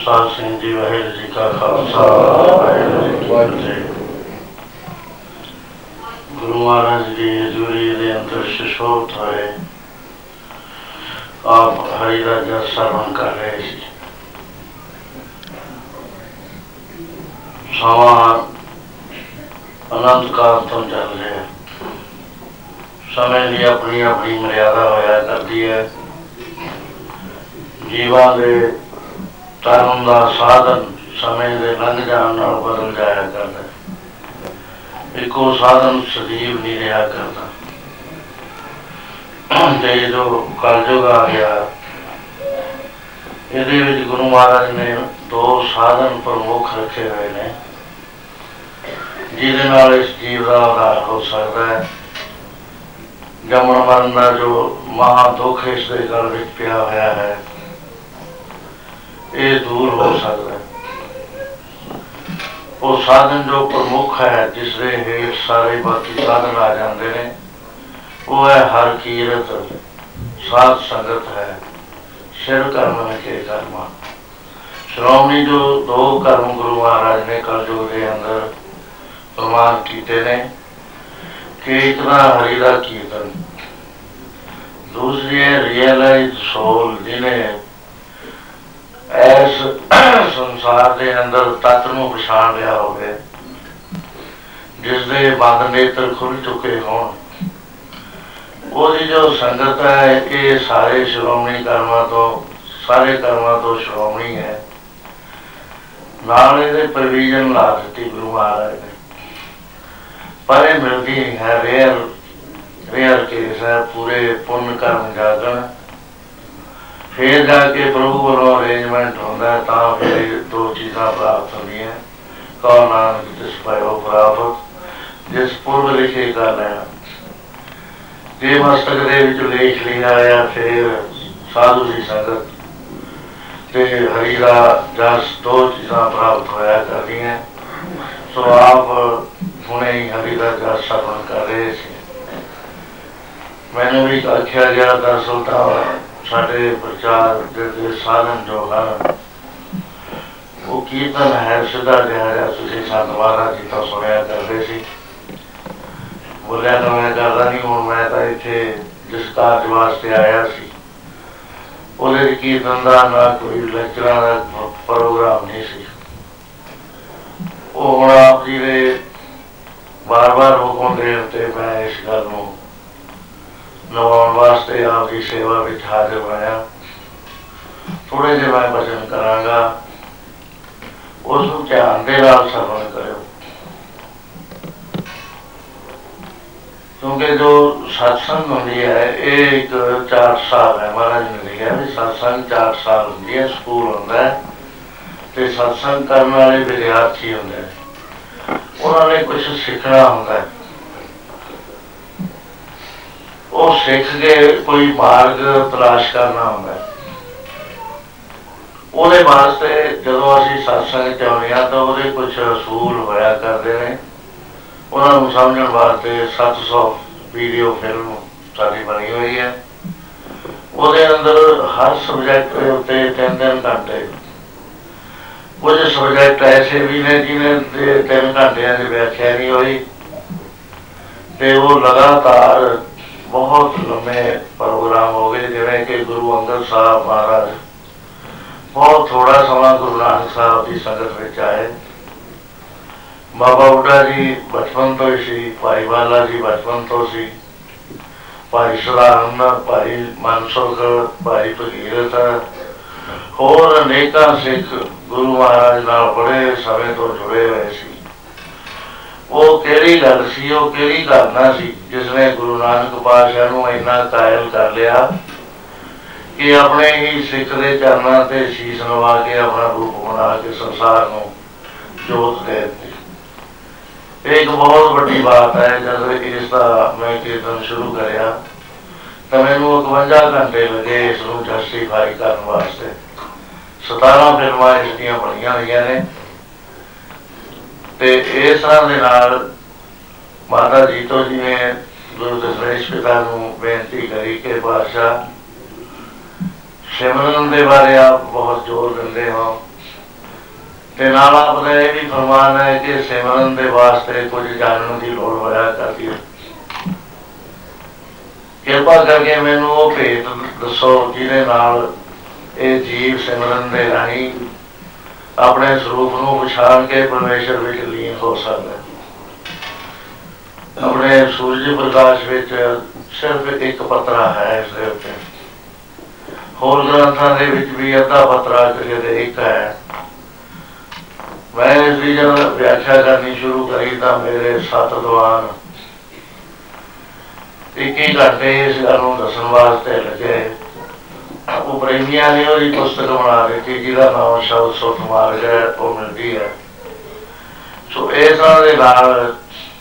साध सिंह जी वाहिगुरू जी का खालसा वाहिगुरू जी की फतेह। गुरु महाराज की हजूरी के अंदर सुशोभित होए आप हरि का जस श्रवण कर रहे थे। समा अनंत काल तो चल रहा, समय की अपनी अपनी मर्यादा होया करती है। जीवां दे तरन का साधन समय के लंघ जाने नाल बदल जाया करता, एको साधन सजीव नहीं रहा करता। ते जो कलयुग आ गया, ये गुरु महाराज ने दो साधन प्रमुख रखे हुए ने जिहदे नाल इस जीव का उद्धार हो सकता है। जमन मरण का जो महा दुख इसके गल विच पिया होया है, ये दूर हो सकता है। वो साधन जो प्रमुख है जिसके हेठ सारे बाकी साधन आ जाते हैं, वो है हर कीरत, साध संगत है, सिर कर्म के कर्म। श्रोमणी जो दो कर्म गुरु महाराज ने कलयुग के अंदर प्रमाण किए ने कि इतना हरि का कीर्तन, दूसरी है रियलाइज सोल जिन्हें इस संसार के अंदर तत्व को पछाण लिया हो, जिसके बंद नेत्र खुल चुके हों। जो संगत है ये सारे श्रोमणी कर्मां तो, सारे कर्मां तो श्रोमणी है। नाल इहदे प्रोविजन ला दी गुरु महाराज ने, पर यह मिलती नहीं है। रेयर केस है। पूरे पुण्य कर्म जागन फिर जाके प्रभु वालों अरेंजमेंट होता है, तो फिर दो चीज़ा प्राप्त होंगी। कौ नानक जिस पायो प्राप्त, जिस पूर्व लिखे कर लेना। जे मस्तक दे विच लेख लिया है, फिर साधु की संगत ते हरि का जस, दो चीज़ा प्राप्त होया करती हैं। सो आप हुणे ही हरि का जस श्रवण कर रहे थे। मैनू भी आख्या गया दरअसल तो साढ़े प्रचार के साधन जो हैं वो कीर्तन है, सीधा जहा तुसीं संत महाराज जी तो सुनिया करते सी। बोलिया तो मैं करता नहीं, हूँ मैं तो इत्थे जिस कार्य वास्ते आया सी उहदे कीर्तन का ना कोई लेक्चरां का प्रोग्राम नहीं सी। वो हुण आप जी ने बार बार हुक्म देण ते मैं इस गल नूं निभाउण वास्ते आपकी सेवा में हाजिर बनया। थोड़े जे मैं वचन करांगा, उसनूं ध्यान दे नाल श्रवण करियो, क्योंकि जो सत्संग होंदी है ये एक 4 साल है। महाराज ने लिखा भी सत्संग 4 साल होंदी है। स्कूल होंदा है ते सत्संग करने वाले विद्यार्थी होंदे हैं, उन्होंने कुछ सीखना होंदा है। वो सीख के कोई मार्ग तलाश करना होंदा है। ਉਹਦੇ वास्ते ਜਦੋਂ ਅਸੀਂ सत्संग च आउंदे हां तो ਉਹਦੇ कुछ असूल होया करते हैं। उन्होंने समझण वास्ते 700 वीडियो फिल्म साडी बनी हुई है। ਉਹਦੇ अंदर हर सबजैक्ट के उत्ते 3-3 घंटे, कुछ सबजैक्ट ऐसे भी ने जिन्हें 3 घंटिया की व्याख्या नहीं हुई, तो वो लगातार बहुत लंबे प्रोग्राम हो गए। जिवें कि गुरु अंगद साहब महाराज बहुत थोड़ा समा गुरु नानक साहब की संगत में आए। बाबा बुढ़ा जी बचपन तो ही सी, भाई वाला जी बचपन तो सी, भाई सदानंद, भाई मनसुख, भाई भगीरथ, होर अनेका सिख गुरु महाराज नाल बड़े समय तो जुड़े हुए सी। वो केड़ी गल सी, वो केड़ी घटना सी जिसने गुरु नानक पातशाह नूं इन्ना कायल कर लिया कि अपने ही सिख के चरणों से शीश नवा के अपना रूप बना के संसार को जोत दे दी। एक बहुत बड़ी बात है। जब इसका मैं कीर्तन शुरू कराया तो मैनू 51 घंटे लगे इसको जस्टिफाई करने वास्ते। 17 फिल्मां इसदियां बनिया हुई ने। तो इस तरह के नाल माता जीतो जी ने गुरु दशमेश पिता नूं बेनती करी कि पातशाह सिमरन के बारे आप बहुत जोर देंगे हो, ਤੇ ਨਾਲ ਆਪਦਾ ਇਹ ਵੀ ਫਰਮਾਨ ਹੈ ਕਿ ਸਿਮਰਨ ਦੇ ਵਾਸਤੇ ਕੁਝ ਜਾਣਨ ਦੀ ਲੋੜ ਹੋਇਆ ਕਰਦੀ ਹੈ। ਕਿਰਪਾ ਕਰਕੇ ਮੈਨੂੰ ਉਹ ਭੇਤ ਦੱਸੋ ਜਿਹਦੇ ਨਾਲ ਇਹ ਜੀਵ ਸਿਮਰਨ ਦੇ ਰਾਹੀਂ ਆਪਣੇ ਸਰੂਪ ਨੂੰ ਪਛਾਣ ਕੇ ਪਰਮੇਸ਼ਰ ਵਿੱਚ ਲੀਨ ਹੋ ਸਕਦਾ। ਆਪਣੇ ਸੂਰਜ ਪ੍ਰਕਾਸ਼ ਵਿੱਚ ਸਿਰਫ ਇੱਕ ਪੱਤਰਾ ਹੈ ਇਸ ਦੇ ਉੱਤੇ, ਹੋਰ ਗ੍ਰੰਥਾਂ ਦੇ ਵਿੱਚ ਵੀ ਅੱਧਾ ਪੱਤਰਾ ਕਿਸੇ ਦੇ ਇੱਕ ਹੈ। ਮੈਂ ਇਸ ਦੀ ਜਦ ਵਿਆਖਿਆ ਕਰਨੀ ਸ਼ੁਰੂ ਕਰੀ ਤਾਂ ਮੇਰੇ 7 ਦੀਵਾਨ 21 ਘੰਟੇ ਇਸ ਗੱਲ ਨੂੰ ਦੱਸਣ ਵਾਸਤੇ ਲੱਗੇ। ਉਹ ਪ੍ਰੇਮੀਆਂ ਨੇ ਉਹਦੀ ਪੁਸਤਕ ਬਣਾ ਦਿੱਤੀ ਜਿਹਦਾ ਨਾਮ ਸ਼ਬਦ ਸੁੱਖ ਮਾਰਗ ਹੈ, ਉਹ ਮਿਲਦੀ ਹੈ। ਸੋ ਇਸ ਤਰ੍ਹਾਂ ਦੇ ਨਾਲ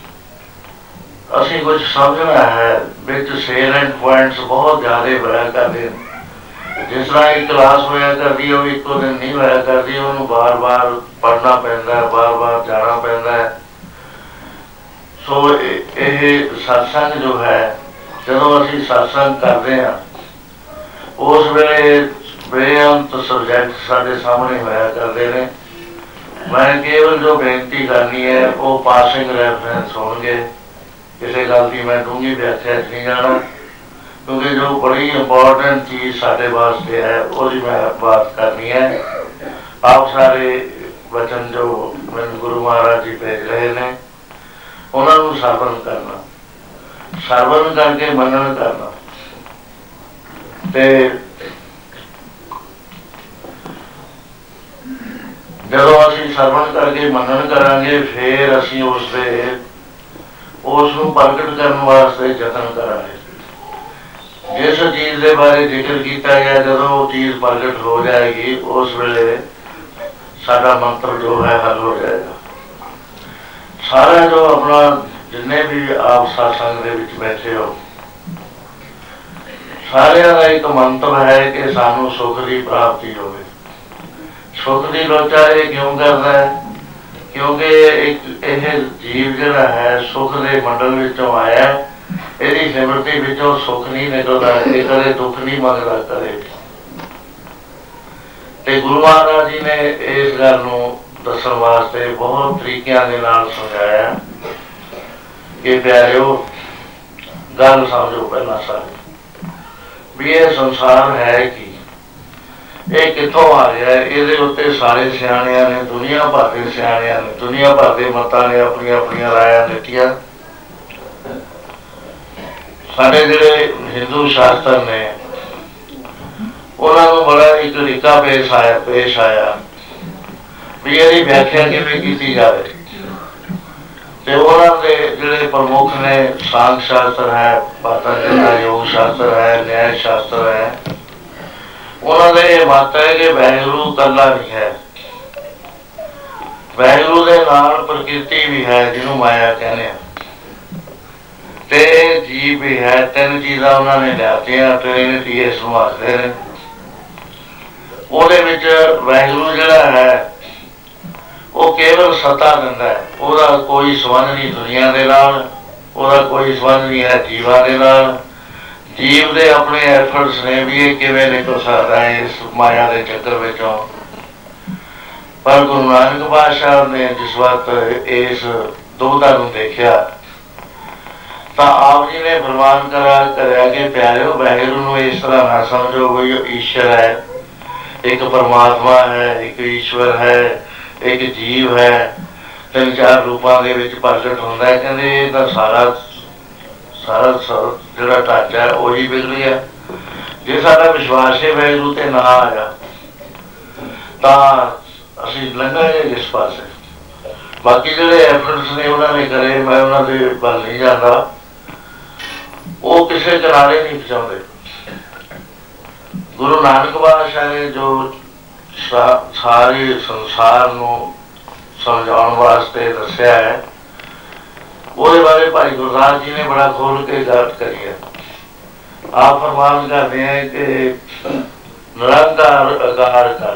ਅਸੀਂ ਕੁਝ ਸਮਝਣਾ ਹੈ। ਵਿੱਚ ਸੇਲੈਂਟ ਪੁਆਇੰਟਸ ਬਹੁਤ ਜ਼ਿਆਦਾ ਹੋਇਆ ਕਰਦੇ। ਜਿਸ ਤਰ੍ਹਾਂ ਇੱਕ ਕਲਾਸ ਹੋਇਆ ਕਰਦੀ ਉਹ ਇੱਕੋ ਦਿਨ ਨਹੀਂ ਹੋਇਆ ਕਰਦੀ, ਉਹਨੂੰ ਬਾਰ-ਬਾਰ ਪੜ੍ਹਨਾ ਪੈਂਦਾ, ਬਾਰ-ਬਾਰ ਜਾਣਾ ਪੈਂਦਾ। ਸੋ ਇਹ ਸਤਸੰਗ ਜੋ ਹੈ, ਜਦੋਂ ਅਸੀਂ ਸਤਸੰਗ ਕਰਦੇ ਹਾਂ ਉਸ ਵੇਲੇ ਬੇਅੰਤ ਸਬਜੈਕਟ ਸਾਡੇ ਸਾਹਮਣੇ ਹੋਇਆ ਕਰਦੇ ਨੇ। ਮੈਂ ਕੇਵਲ ਜੋ ਬੇਨਤੀ ਕਰਨੀ ਹੈ ਉਹ ਪਾਸਿੰਗ ਰੈਫਰੈਂਸ ਹੋਣਗੇ। ਕਿਸੇ ਗੱਲ ਦੀ ਮੈਂ ਡੂੰਘੀ ਵਿਆਖਿਆ 'ਚ ਨਹੀਂ ਜਾਣਾ, ਕਿਉਂਕਿ ਜੋ ਬੜੀ ਇੰਪੋਰਟੈਂਟ ਚੀਜ਼ ਸਾਡੇ ਵਾਸਤੇ ਹੈ ਉਹਦੀ ਮੈਂ ਬਾਤ ਕਰਨੀ ਹੈ। ਆਪ ਸਾਰੇ ਵਚਨ ਜੋ ਮੈਨੂੰ ਗੁਰੂ ਮਹਾਰਾਜ ਜੀ ਭੇਜ ਰਹੇ ਨੇ ਉਹਨਾਂ ਨੂੰ ਸਰਵਣ ਕਰਨਾ, ਸਰਵਣ ਕਰਕੇ ਮੰਨਣ ਕਰਨਾ। ਤੇ ਜਦੋਂ ਅਸੀਂ ਸਰਵਣ ਕਰਕੇ ਮੰਨਣ ਕਰਾਂਗੇ ਫਿਰ ਅਸੀਂ ਉਸ ਨੂੰ ਪ੍ਰਗਟ ਕਰਨ ਵਾਸਤੇ ਯਤਨ ਕਰਾਂਗੇ। ਜਿਸ ਚੀਜ਼ ਦੇ ਬਾਰੇ ਜ਼ਿਕਰ ਕੀਤਾ ਗਿਆ, ਜਦੋਂ ਉਹ ਚੀਜ਼ ਪ੍ਰਗਟ ਹੋ ਜਾਏਗੀ ਉਸ ਵੇਲੇ ਸਾਡਾ ਮੰਤਰ ਜੋ ਹੈ ਹੱਲ ਹੋ ਜਾਏਗਾ। ਸਾਰਾ ਜੋ ਆਪਣਾ ਜਿੰਨੇ ਵੀ ਆਪ ਸਤਸੰਗ ਦੇ ਵਿੱਚ ਬੈਠੇ ਹੋ, ਸਾਰਿਆਂ ਦਾ ਇੱਕ ਮੰਤਵ ਹੈ ਕਿ ਸਾਨੂੰ ਸੁੱਖ ਦੀ ਪ੍ਰਾਪਤੀ ਹੋਵੇ। ਸੁੱਖ ਦੀ ਲੋਚਾ ਇਹ ਕਿਉਂ ਕਰਦਾ ਹੈ? ਕਿਉਂਕਿ ਇਹ ਜੀਵ ਜਿਹੜਾ ਹੈ ਸੁੱਖ ਦੇ ਮੰਡਲ ਵਿੱਚੋਂ ਆਇਆ, ਇਹਦੀ ਸਿਮਰਤੀ ਵਿੱਚੋਂ ਸੁੱਖ ਨਹੀਂ ਨਿਕਲਦਾ, ਇਹ ਕਦੇ ਦੁੱਖ ਨਹੀਂ ਮੰਗਦਾ ਕਦੇ। ਤੇ ਗੁਰੂ ਮਹਾਰਾਜ ਜੀ ਨੇ ਇਸ ਗੱਲ ਨੂੰ ਦੱਸਣ ਵਾਸਤੇ ਬਹੁਤ ਤਰੀਕਿਆਂ ਦੇ ਨਾਲ ਸਮਝਾਇਆ ਕਿ ਪਿਆਰਿਓ ਗੱਲ ਸਮਝੋ ਪਹਿਲਾਂ ਸਾਰੀ ਵੀ ਇਹ ਸੰਸਾਰ ਹੈ ਕੀ, ਇਹ ਕਿੱਥੋਂ ਆ ਰਿਹਾ। ਇਹਦੇ ਉੱਤੇ ਸਾਰੇ ਸਿਆਣਿਆਂ ਨੇ, ਦੁਨੀਆ ਭਰ ਦੇ ਸਿਆਣਿਆਂ ਨੇ, ਦੁਨੀਆ ਭਰ ਦੇ ਮਤਾਂ ਨੇ ਆਪਣੀਆਂ ਆਪਣੀਆਂ ਰਾਇਆਂ ਦਿੱਤੀਆਂ। ਸਾਡੇ ਜਿਹੜੇ ਹਿੰਦੂ ਸ਼ਾਸਤਰ ਨੇ ਉਹਨਾਂ ਨੂੰ ਬੜਾ ਇੱਕ ਤਰੀਕਾ ਪੇਸ਼ ਆਇਆ ਵੀ ਇਹਦੀ ਵਿਆਖਿਆ ਕਿਵੇਂ ਕੀਤੀ ਜਾਵੇ। ਤੇ ਉਹਨਾਂ ਦੇ ਜਿਹੜੇ ਪ੍ਰਮੁੱਖ ਨੇ, ਸਾਂਖ ਸ਼ਾਸਤਰ ਹੈ, ਪਤੰਜਲੀ ਦਾ ਯੋਗ ਸ਼ਾਸਤਰ ਹੈ, ਨਿਆਇ ਸ਼ਾਸਤਰ ਹੈ, ਉਹਨਾਂ ਦਾ ਇਹ ਮਤ ਹੈ ਕਿ ਵਾਹਿਗੁਰੂ ਇਕੱਲਾ ਨਹੀਂ ਹੈ, ਵਾਹਿਗੁਰੂ ਦੇ ਨਾਲ ਪ੍ਰਕਿਰਤੀ ਵੀ ਹੈ ਜਿਹਨੂੰ ਮਾਇਆ ਕਹਿੰਦੇ ਆ, ਤੇ ਜੀਵ ਵੀ ਹੈ। ਤਿੰਨ ਚੀਜ਼ਾਂ ਉਹਨਾਂ ਨੇ ਲਿਆਤੀਆਂ, ਟ੍ਰਿਨਿਟੀ ਇਸ ਨੂੰ ਆਖਦੇ ਨੇ। ਉਹਦੇ ਵਿੱਚ ਵਾਹਿਗੁਰੂ ਜਿਹੜਾ ਹੈ ਉਹ ਕੇਵਲ ਸੱਤਾ ਦਿੰਦਾ ਹੈ, ਉਹਦਾ ਕੋਈ ਸੰਬੰਧ ਨਹੀਂ ਦੁਨੀਆ ਦੇ ਨਾਲ, ਉਹਦਾ ਕੋਈ ਸੰਬੰਧ ਨਹੀਂ ਹੈ ਜੀਵਾਂ ਦੇ ਨਾਲ। ਜੀਵ ਦੇ ਆਪਣੇ ਐਫਰਟਸ ਨੇ ਵੀ ਇਹ ਕਿਵੇਂ ਨਿਕਲ ਸਕਦਾ ਹੈ ਇਸ ਮਾਇਆ ਦੇ ਚੱਕਰ ਵਿੱਚੋਂ। ਪਰ ਗੁਰੂ ਨਾਨਕ ਪਾਤਸ਼ਾਹ ਨੇ ਜਿਸ ਵਕਤ ਇਸ ਦੁਬਿਧਾ ਨੂੰ ਦੇਖਿਆ ਤਾਂ ਆਪ ਜੀ ਨੇ ਫਰਮਾਨ ਕਰਿਆ ਕਿ ਪਿਆਰਿਓ ਵਾਹਿਗੁਰੂ ਨੂੰ ਇਸ ਤਰ੍ਹਾਂ ਨਾ ਸਮਝੋ ਵੀ ਈਸ਼ਵਰ ਹੈ, ਇੱਕ ਪਰਮਾਤਮਾ ਹੈ, ਇੱਕ ਈਸ਼ਵਰ ਹੈ, ਇੱਕ ਜੀਵ ਹੈ, 3-4 ਰੂਪਾਂ ਦੇ ਵਿੱਚ ਪ੍ਰਗਟ ਹੁੰਦਾ ਹੈ। ਕਹਿੰਦੇ ਇਹ ਤਾਂ ਸਾਰਾ ਜਿਹੜਾ ਢਾਂਚਾ ਹੈ ਉਹੀ ਵਿਗੜਿਆ। ਜੇ ਸਾਡਾ ਵਿਸ਼ਵਾਸ ਹੈ ਵਾਹਿਗੁਰੂ ਤੇ ਨਾ ਆਇਆ ਤਾਂ ਅਸੀਂ ਲੰਘਾਂਗੇ ਜਿਸ ਪਾਸੇ। ਬਾਕੀ ਜਿਹੜੇ ਐਫਰਟਸ ਨੇ ਉਹਨਾਂ ਨੇ ਕਰੇ, ਮੈਂ ਉਹਨਾਂ ਦੇ ਵੱਲ ਨਹੀਂ ਜਾਂਦਾ, ਉਹ ਕਿਸੇ ਕਿਨਾਰੇ ਨਹੀਂ ਪਹੁੰਚਾਉਂਦੇ। ਗੁਰੂ ਨਾਨਕ ਪਾਤਸ਼ਾਹ ਨੇ ਜੋ ਸਾਰੇ ਸੰਸਾਰ ਨੂੰ ਸਮਝਾਉਣ ਵਾਸਤੇ ਦੱਸਿਆ ਹੈ ਉਹਦੇ ਬਾਰੇ ਭਾਈ ਗੁਰਦਾਸ ਜੀ ਨੇ ਬੜਾ ਖੋਲ ਕੇ ਗੱਲ ਕਰੀ ਹੈ। ਆਪ ਫਰਮਾਨ ਕਰਦੇ ਹੈ ਕਿ ਨਿਰੰਕਾਰ ਆਕਾਰ ਕਰ,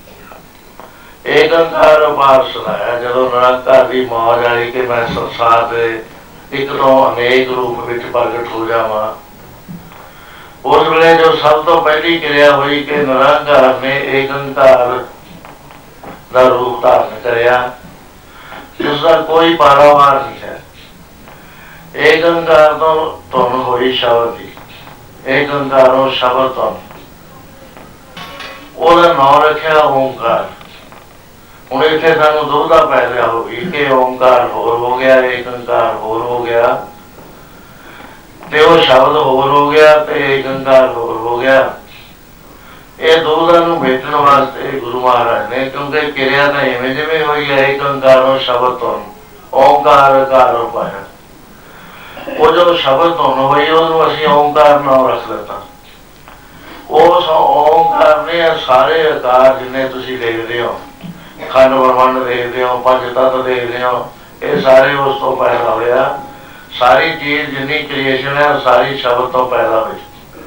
ਏਕੰਕਾਰ ਅਪਾਰ ਸੁਣਾਇਆ। ਜਦੋਂ ਨਿਰੰਕਾਰ ਦੀ ਮੌਜ ਆਈ ਕਿ ਮੈਂ ਸੰਸਾਰ ਦੇ ਇੱਕ ਤੋਂ ਅਨੇਕ ਰੂਪ ਵਿੱਚ ਪ੍ਰਗਟ ਹੋ ਜਾਵਾਂ, ਉਸ ਵੇਲੇ ਜੋ ਸਭ ਤੋਂ ਪਹਿਲੀ ਕਿਰਿਆ ਹੋਈ ਕਿ ਨਿਰੰਕਾਰ ਨੇ ਏਕੰਕਾਰ ਦਾ ਰੂਪ ਧਾਰਨ ਕਰਿਆ, ਜਿਸਦਾ ਕੋਈ ਪਾਰਾਵਾਰ ਨਹੀਂ ਹੈ। ਏਕ ਓਂਕਾਰ ਤੋਂ ਧੁਨ ਹੋਈ ਸ਼ਬਦ ਦੀ, ਏਕ ਓਂਕਾਰੋਂ ਸ਼ਬਦ ਧੁਨ, ਉਹਦਾ ਨਾਂ ਰੱਖਿਆ ਓਂਕਾਰ। ਹੁਣ ਇੱਥੇ ਸਾਨੂੰ ਦੁਬਿਧਾ ਪੈ ਰਿਹਾ ਹੋਈ ਕਿ ਓਂਕਾਰ ਹੋਰ ਹੋ ਗਿਆ, ਏਕ ਓਂਕਾਰ ਹੋਰ ਹੋ ਗਿਆ, ਤੇ ਉਹ ਸ਼ਬਦ ਹੋਰ ਹੋ ਗਿਆ, ਤੇ ਏਕ ਓਂਕਾਰ ਹੋਰ ਹੋ ਗਿਆ। ਇਹ ਦੁਬਿਧਾ ਨੂੰ ਮੇਟਣ ਵਾਸਤੇ ਗੁਰੂ ਮਹਾਰਾਜ ਨੇ, ਕਿਉਂਕਿ ਕਿਰਿਆ ਤਾਂ ਇਵੇਂ ਜਿਵੇਂ ਹੋਈ ਹੈ, ਏਕ ਓਂਕਾਰੋਂ ਸ਼ਬਦ ਧੁਨ, ਓਂਕਾਰ ਅਕਾਰ ਪਾਇਆ। ਉਹ ਜੋ ਸ਼ਬਦ ਧੁਨ ਹੋਈ ਉਹਨੂੰ ਅਸੀਂ ਓਂਕਾਰ ਨਾਮ ਰੱਖ ਦਿੱਤਾ। ਉਸ ਓਂਕਾਰ ਨੇ ਸਾਰੇ ਆਕਾਰ ਜਿੰਨੇ ਤੁਸੀਂ ਦੇਖਦੇ ਹੋ, ਖੰਡ ਬ੍ਰਹਮੰਡ ਦੇਖਦੇ ਹੋ, ਪੰਜ ਤੱਤ ਦੇਖਦੇ ਹੋ, ਇਹ ਸਾਰੇ ਉਸ ਤੋਂ ਪੈਦਾ ਹੋਇਆ। ਸਾਰੀ ਚੀਜ਼ ਜਿੰਨੀ ਕ੍ਰੀਏਸ਼ਨ ਹੈ ਸਾਰੀ ਸ਼ਬਦ ਤੋਂ ਪੈਦਾ ਹੋਈ।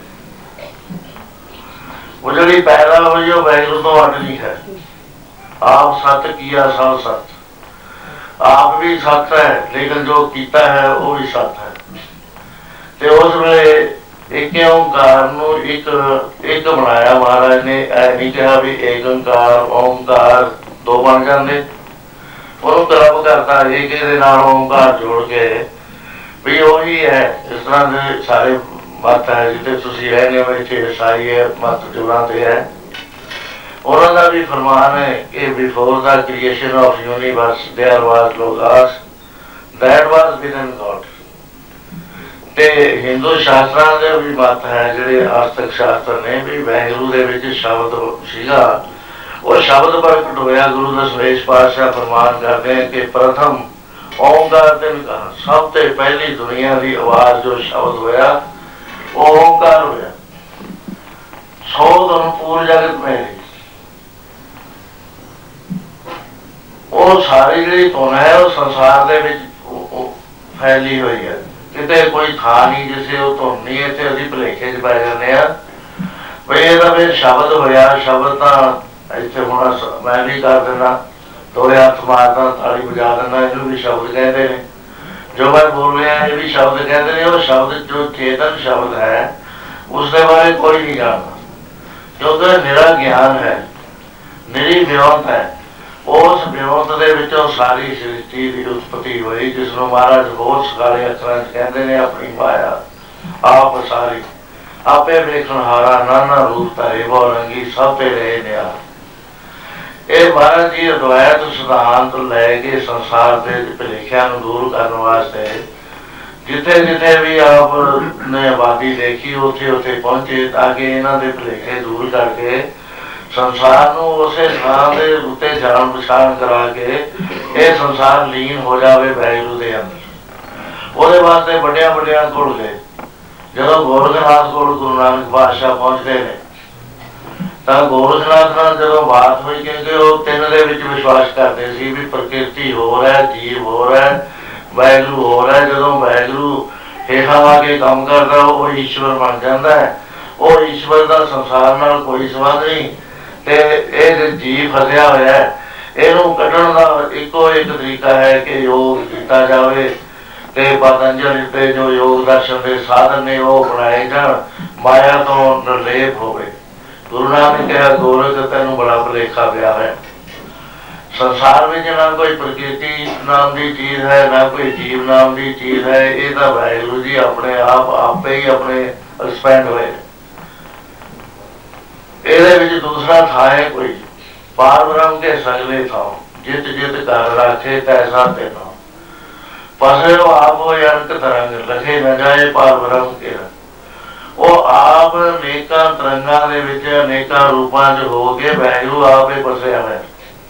ਉਹ ਜਿਹੜੀ ਪੈਦਾ ਹੋਈ ਉਹ ਵਾਹਿਗੁਰੂ ਤੋਂ ਅੱਡ ਨਹੀਂ ਹੈ। ਆਪ ਸਤ ਕੀਆ ਸਭ ਸਤ, ਆਪ ਵੀ ਸਤ ਹੈ, ਲੇਕਿਨ ਜੋ ਕੀਤਾ ਹੈ ਉਹ ਵੀ ਸਤ ਹੈ। ਤੇ ਉਸ ਵੇਲੇ ਇੱਕ ਓਂਕਾਰ ਨੂੰ ਇੱਕ ਬਣਾਇਆ ਮਹਾਰਾਜ ਨੇ। ਇਹ ਨਹੀਂ ਕਿਹਾ ਵੀ ਏਕ ਓਂਕਾਰ ਓਂਕਾਰ ਦੋ ਬਣ ਜਾਂਦੇ, ਉਹਨੂੰ ਕਲੱਬ ਕਰਤਾ ਇੱਕ ਇਹਦੇ ਨਾਲ ਓਂਕਾਰ ਜੋੜ ਕੇ ਵੀ ਉਹੀ ਹੈ। ਇਸ ਤਰ੍ਹਾਂ ਦੇ ਸਾਰੇ ਮਤ ਹੈ, ਜਿੱਥੇ ਤੁਸੀਂ ਰਹਿੰਦੇ ਹੋ ਇੱਥੇ ਈਸਾਈ ਹੈ ਮਤ ਜੁੜਾਂ ਤੇ ਹੈ। ਉਹਨਾਂ ਦਾ ਵੀ ਫਰਮਾਨ ਹੈ ਕਿ before the creation of universe there was logos that was within God. ਤੇ ਹਿੰਦੂ ਸ਼ਾਸਤਰਾਂ ਦੇ ਵੀ ਮਤ ਹੈ, ਜਿਹੜੇ ਆਸਤਕ ਸ਼ਾਸਤਰ ਨੇ, ਵੀ ਵਾਹਿਗੁਰੂ ਦੇ ਵਿੱਚ ਸ਼ਬਦ ਸੀਗਾ, ਉਹ ਸ਼ਬਦ ਪ੍ਰਗਟ ਹੋਇਆ। ਗੁਰੂ ਦਸਵੇਸ਼ ਪਾਤਸ਼ਾਹ ਫਰਮਾਨ ਕਰਦੇ ਹੈ ਕਿ ਪ੍ਰਥਮ ਓਂਕਾਰ ਦਿਨ ਕਹਾ, ਸਭ ਤੋਂ ਪਹਿਲੀ ਦੁਨੀਆ ਦੀ ਆਵਾਜ਼ ਜੋ ਸ਼ਬਦ ਹੋਇਆ ਉਹ ਓਂਕਾਰ ਹੋਇਆ। ਸੋ ਧੁਨ ਪੂਰ ਜਗਤ ਮੇਰੀ, ਉਹ ਸਾਰੀ ਜਿਹੜੀ ਧੁਨ ਹੈ ਉਹ ਸੰਸਾਰ ਦੇ ਵਿੱਚ ਫੈਲੀ ਹੋਈ ਹੈ। ਕਿਤੇ ਕੋਈ ਥਾਂ ਨਹੀਂ ਜਿਸੇ ਉਹ ਧੁਨ ਨਹੀਂ। ਇੱਥੇ ਅਸੀਂ ਭੁਲੇਖੇ 'ਚ ਪੈ ਜਾਂਦੇ ਹਾਂ ਵੀ ਇਹਦਾ ਫਿਰ ਸ਼ਬਦ ਹੋਇਆ। ਸ਼ਬਦ ਤਾਂ ਇੱਥੇ ਹੁਣ ਮੈਂ ਵੀ ਕਰ ਦਿੰਦਾ, ਦੋਵੇਂ ਹੱਥ ਮਾਰਦਾ, ਤਾਲੀ ਵਜਾ ਦਿੰਦਾ, ਇਹਨੂੰ ਵੀ ਸ਼ਬਦ ਕਹਿੰਦੇ ਨੇ। ਜੋ ਮੈਂ ਬੋਲ ਰਿਹਾ ਇਹ ਵੀ ਸ਼ਬਦ ਕਹਿੰਦੇ ਨੇ। ਉਹ ਸ਼ਬਦ ਜੋ ਚੇਤਨ ਸ਼ਬਦ ਹੈ ਉਸਦੇ ਬਾਰੇ ਕੋਈ ਨਹੀਂ ਜਾਣਦਾ, ਕਿਉਂਕਿ ਨਿਰਾ ਗਿਆਨ ਹੈ, ਨਿਰੀ ਵਿਉਂਤ ਹੈ। ਉਸ ਵਿਉਂਤ ਦੇ ਵਿੱਚੋਂ ਸਾਰੀ ਸ੍ਰਿਸ਼ਟੀ ਦੀ ਉਤਪਤੀ ਹੋਈ, ਜਿਸ ਨੂੰ ਮਹਾਰਾਜ ਬਹੁਤ ਸਕਾਲੇ ਅੱਖਰਾਂ 'ਚ ਕਹਿੰਦੇ ਨੇ ਆਪਣੀ ਮਾਇਆ ਆਪ ਸਾਰੀ, ਆਪੇ ਵੇਖਣ ਹਾਰਾ ਨਾਨਾ ਰੂਪ ਧਾਰੇ ਬਹੁ ਰੰਗੀ, ਸਭ ਤੇ ਰਹੇ ਨਿਆ। ਇਹ ਮਹਾਰਾਜ ਜੀ ਅਦਵੈਤ ਸਿਧਾਂਤ ਲੈ ਕੇ ਸੰਸਾਰ ਦੇ ਭੁਲੇਖਿਆਂ ਨੂੰ ਦੂਰ ਕਰਨ ਵਾਸਤੇ ਜਿੱਥੇ ਜਿੱਥੇ ਵੀ ਆਪ ਨੇ ਆਬਾਦੀ ਦੇਖੀ ਉੱਥੇ ਉੱਥੇ ਪਹੁੰਚੇ, ਤਾਂ ਕਿ ਇਹਨਾਂ ਦੇ ਭੁਲੇਖੇ ਦੂਰ ਕਰਕੇ ਸੰਸਾਰ ਨੂੰ ਉਸੇ ਥਾਂ ਦੇ ਉੱਤੇ ਜਾਣ ਪਛਾਣ ਕਰਾ ਕੇ ਇਹ ਸੰਸਾਰ ਲੀਨ ਹੋ ਜਾਵੇ ਵਾਹਿਗੁਰੂ ਦੇ ਅੰਦਰ। ਉਹਦੇ ਵਾਸਤੇ ਵੱਡਿਆਂ ਵੱਡਿਆਂ ਕੋਲ ਗਏ। ਜਦੋਂ ਗੋਰਖਨਾਥ ਕੋਲ ਗੁਰੂ ਨਾਨਕ ਪਾਤਸ਼ਾਹ ਪਹੁੰਚਦੇ ਨੇ ਤਾਂ ਗੋਰਖਨਾਥ ਨਾਲ ਜਦੋਂ ਬਾਤ ਹੋਈ, ਕਿਉਂਕਿ ਉਹ ਤਿੰਨ ਦੇ ਵਿੱਚ ਵਿਸ਼ਵਾਸ ਕਰਦੇ ਸੀ ਵੀ ਪ੍ਰਕਿਰਤੀ ਹੋਰ ਹੈ, ਜੀਵ ਹੋਰ ਹੈ, ਵਾਹਿਗੁਰੂ ਹੋਰ ਹੈ। ਜਦੋਂ ਵਾਹਿਗੁਰੂ ਹੇਠਾਂ ਆ ਕੇ ਕੰਮ ਕਰਦਾ ਉਹ ਈਸ਼ਵਰ ਬਣ ਜਾਂਦਾ ਹੈ। ਉਹ ਈਸ਼ਵਰ ਦਾ ਸੰਸਾਰ ਨਾਲ ਕੋਈ ਸੰਬੰਧ ਨਹੀਂ। ਤੇ ਇਹ ਜੀਵ ਫਸਿਆ ਹੋਇਆ ਹੈ, ਇਹਨੂੰ ਕੱਢਣ ਦਾ ਇੱਕੋ ਇੱਕ ਤਰੀਕਾ ਹੈ ਕਿ ਯੋਗ ਕੀਤਾ ਜਾਵੇ। ਤੇ ਪਤੰਜਲੀ ਤੇ ਜੋ ਯੋਗ ਦਰਸ਼ਨ ਦੇ ਸਾਧਨ ਨੇ ਉਹ ਬਣਾਏ ਜਾਣ, ਮਾਇਆ ਤੋਂ ਨਿਰਲੇਪ ਹੋਵੇ। ਗੁਰੂ ਨਾਨਕ ਨੇ ਕਿਹਾ ਗੋਰਖ ਤੈਨੂੰ ਬੜਾ ਭੁਲੇਖਾ ਪਿਆ ਹੈ। ਸੰਸਾਰ ਵਿੱਚ ਨਾ ਕੋਈ ਪ੍ਰਕਿਰਤੀ ਨਾਮ ਦੀ ਚੀਜ਼ ਹੈ, ਨਾ ਕੋਈ ਜੀਵ ਨਾਮ ਦੀ ਚੀਜ਼ ਹੈ। ਇਹ ਤਾਂ ਵਾਹਿਗੁਰੂ ਜੀ ਆਪਣੇ ਆਪ ਆਪੇ ਹੀ ਆਪਣੇ ਐਕਸਪੈਂਡ ਹੋਏ। ਇਹਦੇ ਵਿੱਚ ਦੂਸਰਾ ਥਾਂ ਹੈ ਕੋਈ ਪਾਰ ਬ੍ਰਹਮ ਕੇ ਸਗਲੇ ਥਾਂ, ਜਿਤ ਜਿਤ ਕਰ ਰਾਖੇ ਤੈਸਾ ਤੇ ਥਾਂ। ਪਸੇ ਉਹ ਆਪ ਹੋ ਅਨਕ ਤਰੰਗ ਲਖੇ न ਜਾਏ ਪਾਰ ਬ੍ਰਹਮ ਕੇ। ਉਹ ਆਪ ਅਨੇਕਾਂ ਤਰੰਗਾਂ ਦੇ ਵਿੱਚ ਅਨੇਕਾਂ ਰੂਪਾਂ 'ਚ ਹੋ ਕੇ ਵਾਹਿਗੁਰੂ ਆਪੇ ਵਸਿਆ ਹੋਇਆ।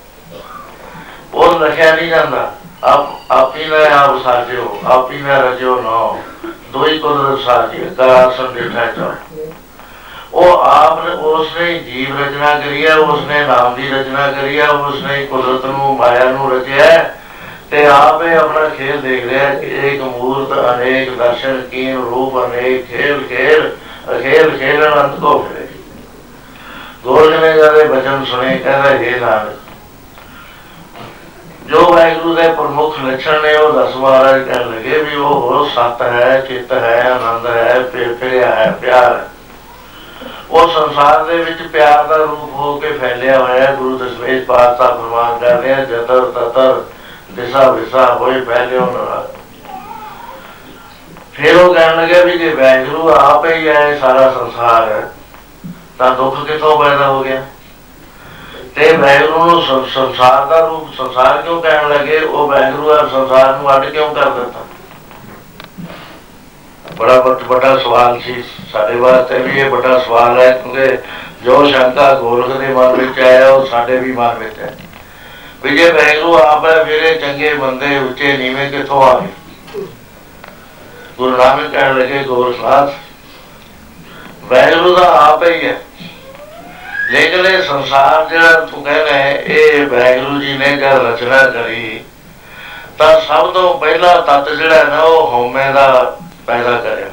ਉਹ ਲਿਖਿਆ ਨਹੀਂ ਜਾਂਦਾ। ਆਪੀ ਨੇ ਆਪ ਸਾਜਿਓ, ਆਪੀ ਨੇ ਰਜਿਓ ਨੋ, ਦੋਈ ਕੁਦਰਤ ਸਾਜੀ ਕਰਾਸਨ ਡਿਠਾ ਚੋ। ਉਹ ਆਪ ਨੇ, ਉਸਨੇ ਜੀਵ ਰਚਨਾ ਕਰੀ ਹੈ, ਉਸਨੇ ਨਾਮ ਦੀ ਰਚਨਾ ਕਰੀ ਹੈ, ਉਸਨੇ ਕੁਦਰਤ ਨੂੰ ਮਾਇਆ ਨੂੰ ਰਚਿਆ ਤੇ ਆਪ ਇਹ ਆਪਣਾ ਖੇਲ ਦੇਖ ਰਿਹਾ ਕਿ ਇੱਕ ਮੂਰਤ ਅਨੇਕ ਦਰਸ਼ਨ ਕੀਨ ਰੂਪ ਅਨੇਕ ਖੇਲ ਖੇਲ ਅਖੇਲ ਖੇਲਣ ਅੰਤ ਕੋ ਫਿਰੇ। ਗੋਰਖ ਨੇ ਜਦ ਇਹ ਬਚਨ ਸੁਣੇ ਕਹਿੰਦਾ ਹੇ ਨਾਨਕ, ਜੋ ਵਾਹਿਗੁਰੂ ਦੇ ਪ੍ਰਮੁੱਖ ਲੱਛਣ ਨੇ ਉਹ ਦਸ ਮਹਾਰਾਜ ਕਹਿਣ ਲੱਗੇ ਵੀ ਉਹ ਸਤ ਹੈ, ਚਿੱਤ ਹੈ, ਆਨੰਦ ਹੈ, ਫਿਰਿਆ ਹੈ, ਪਿਆਰ ਹੈ। ਉਹ ਸੰਸਾਰ ਦੇ ਵਿੱਚ ਪਿਆਰ ਦਾ ਰੂਪ ਹੋ ਕੇ ਫੈਲਿਆ ਹੋਇਆ। ਗੁਰੂ ਦਸਵੇਸ਼ ਪਾਤਸ਼ਾਹ ਫਰਮਾਨ ਕਰਦੇ ਆ, ਜਤਰ ਤਤਰ ਦਿਸ਼ਾ ਵਿਸ਼ਾ ਹੋਏ ਫੈਲਿਓ ਨਾ। ਫਿਰ ਉਹ ਕਹਿਣ ਲੱਗਿਆ ਵੀ ਜੇ ਵਾਹਿਗੁਰੂ ਆਪ ਹੀ ਹੈ ਸਾਰਾ ਸੰਸਾਰ ਹੈ ਤਾਂ ਦੁੱਖ ਕਿੱਥੋਂ ਪੈਦਾ ਹੋ ਗਿਆ। ਤੇ ਵਾਹਿਗੁਰੂ ਨੂੰ ਸੰਸਾਰ ਦਾ ਰੂਪ ਸੰਸਾਰ ਕਿਉਂ ਕਹਿਣ ਲੱਗੇ? ਉਹ ਵਾਹਿਗੁਰੂ ਆ ਸੰਸਾਰ ਨੂੰ ਅੱਡ ਕਿਉਂ ਕਰ ਦਿੱਤਾ? ਬੜਾ ਵੱਡਾ ਸਵਾਲ ਸੀ ਸਾਡੇ ਵਾਸਤੇ ਵੀ। ਇਹ ਵੱਡਾ ਸਵਾਲ ਹੈ ਕਿਉਂਕਿ ਜੋ ਸ਼ੰਕਾ ਗੋਲਕ ਦੇ ਮਨ ਵਿੱਚ ਆਇਆ ਉਹ ਸਾਡੇ ਵੀ ਮਨ ਵਿੱਚ ਹੈ ਵੀ ਜੇ ਵਾਹਿਗੁਰੂ ਆਪ ਹੈ ਫਿਰ ਇਹ ਚੰਗੇ ਬੰਦੇ ਉੱਚੇ ਨੀਵੇਂ ਕਿੱਥੋਂ ਆ ਗਏ? ਗੁਰੂ ਨਾਨਕ ਕਹਿਣ ਲੱਗੇ ਗੋਰਖਨਾਥ ਵਾਹਿਗੁਰੂ ਦਾ ਆਪ ਹੀ ਹੈ, ਲੇਕਿਨ ਇਹ ਸੰਸਾਰ ਜਿਹੜਾ ਤੂੰ ਕਹਿੰਦਾ ਹੈ ਇਹ ਵਾਹਿਗੁਰੂ ਜੀ ਨੇ ਜਦ ਰਚਨਾ ਕਰੀ ਤਾਂ ਸਭ ਤੋਂ ਪਹਿਲਾ ਤੱਤ ਜਿਹੜਾ ਨਾ ਉਹ ਹਉਮੈ ਦਾ ਪੈਦਾ ਕਰਿਆ।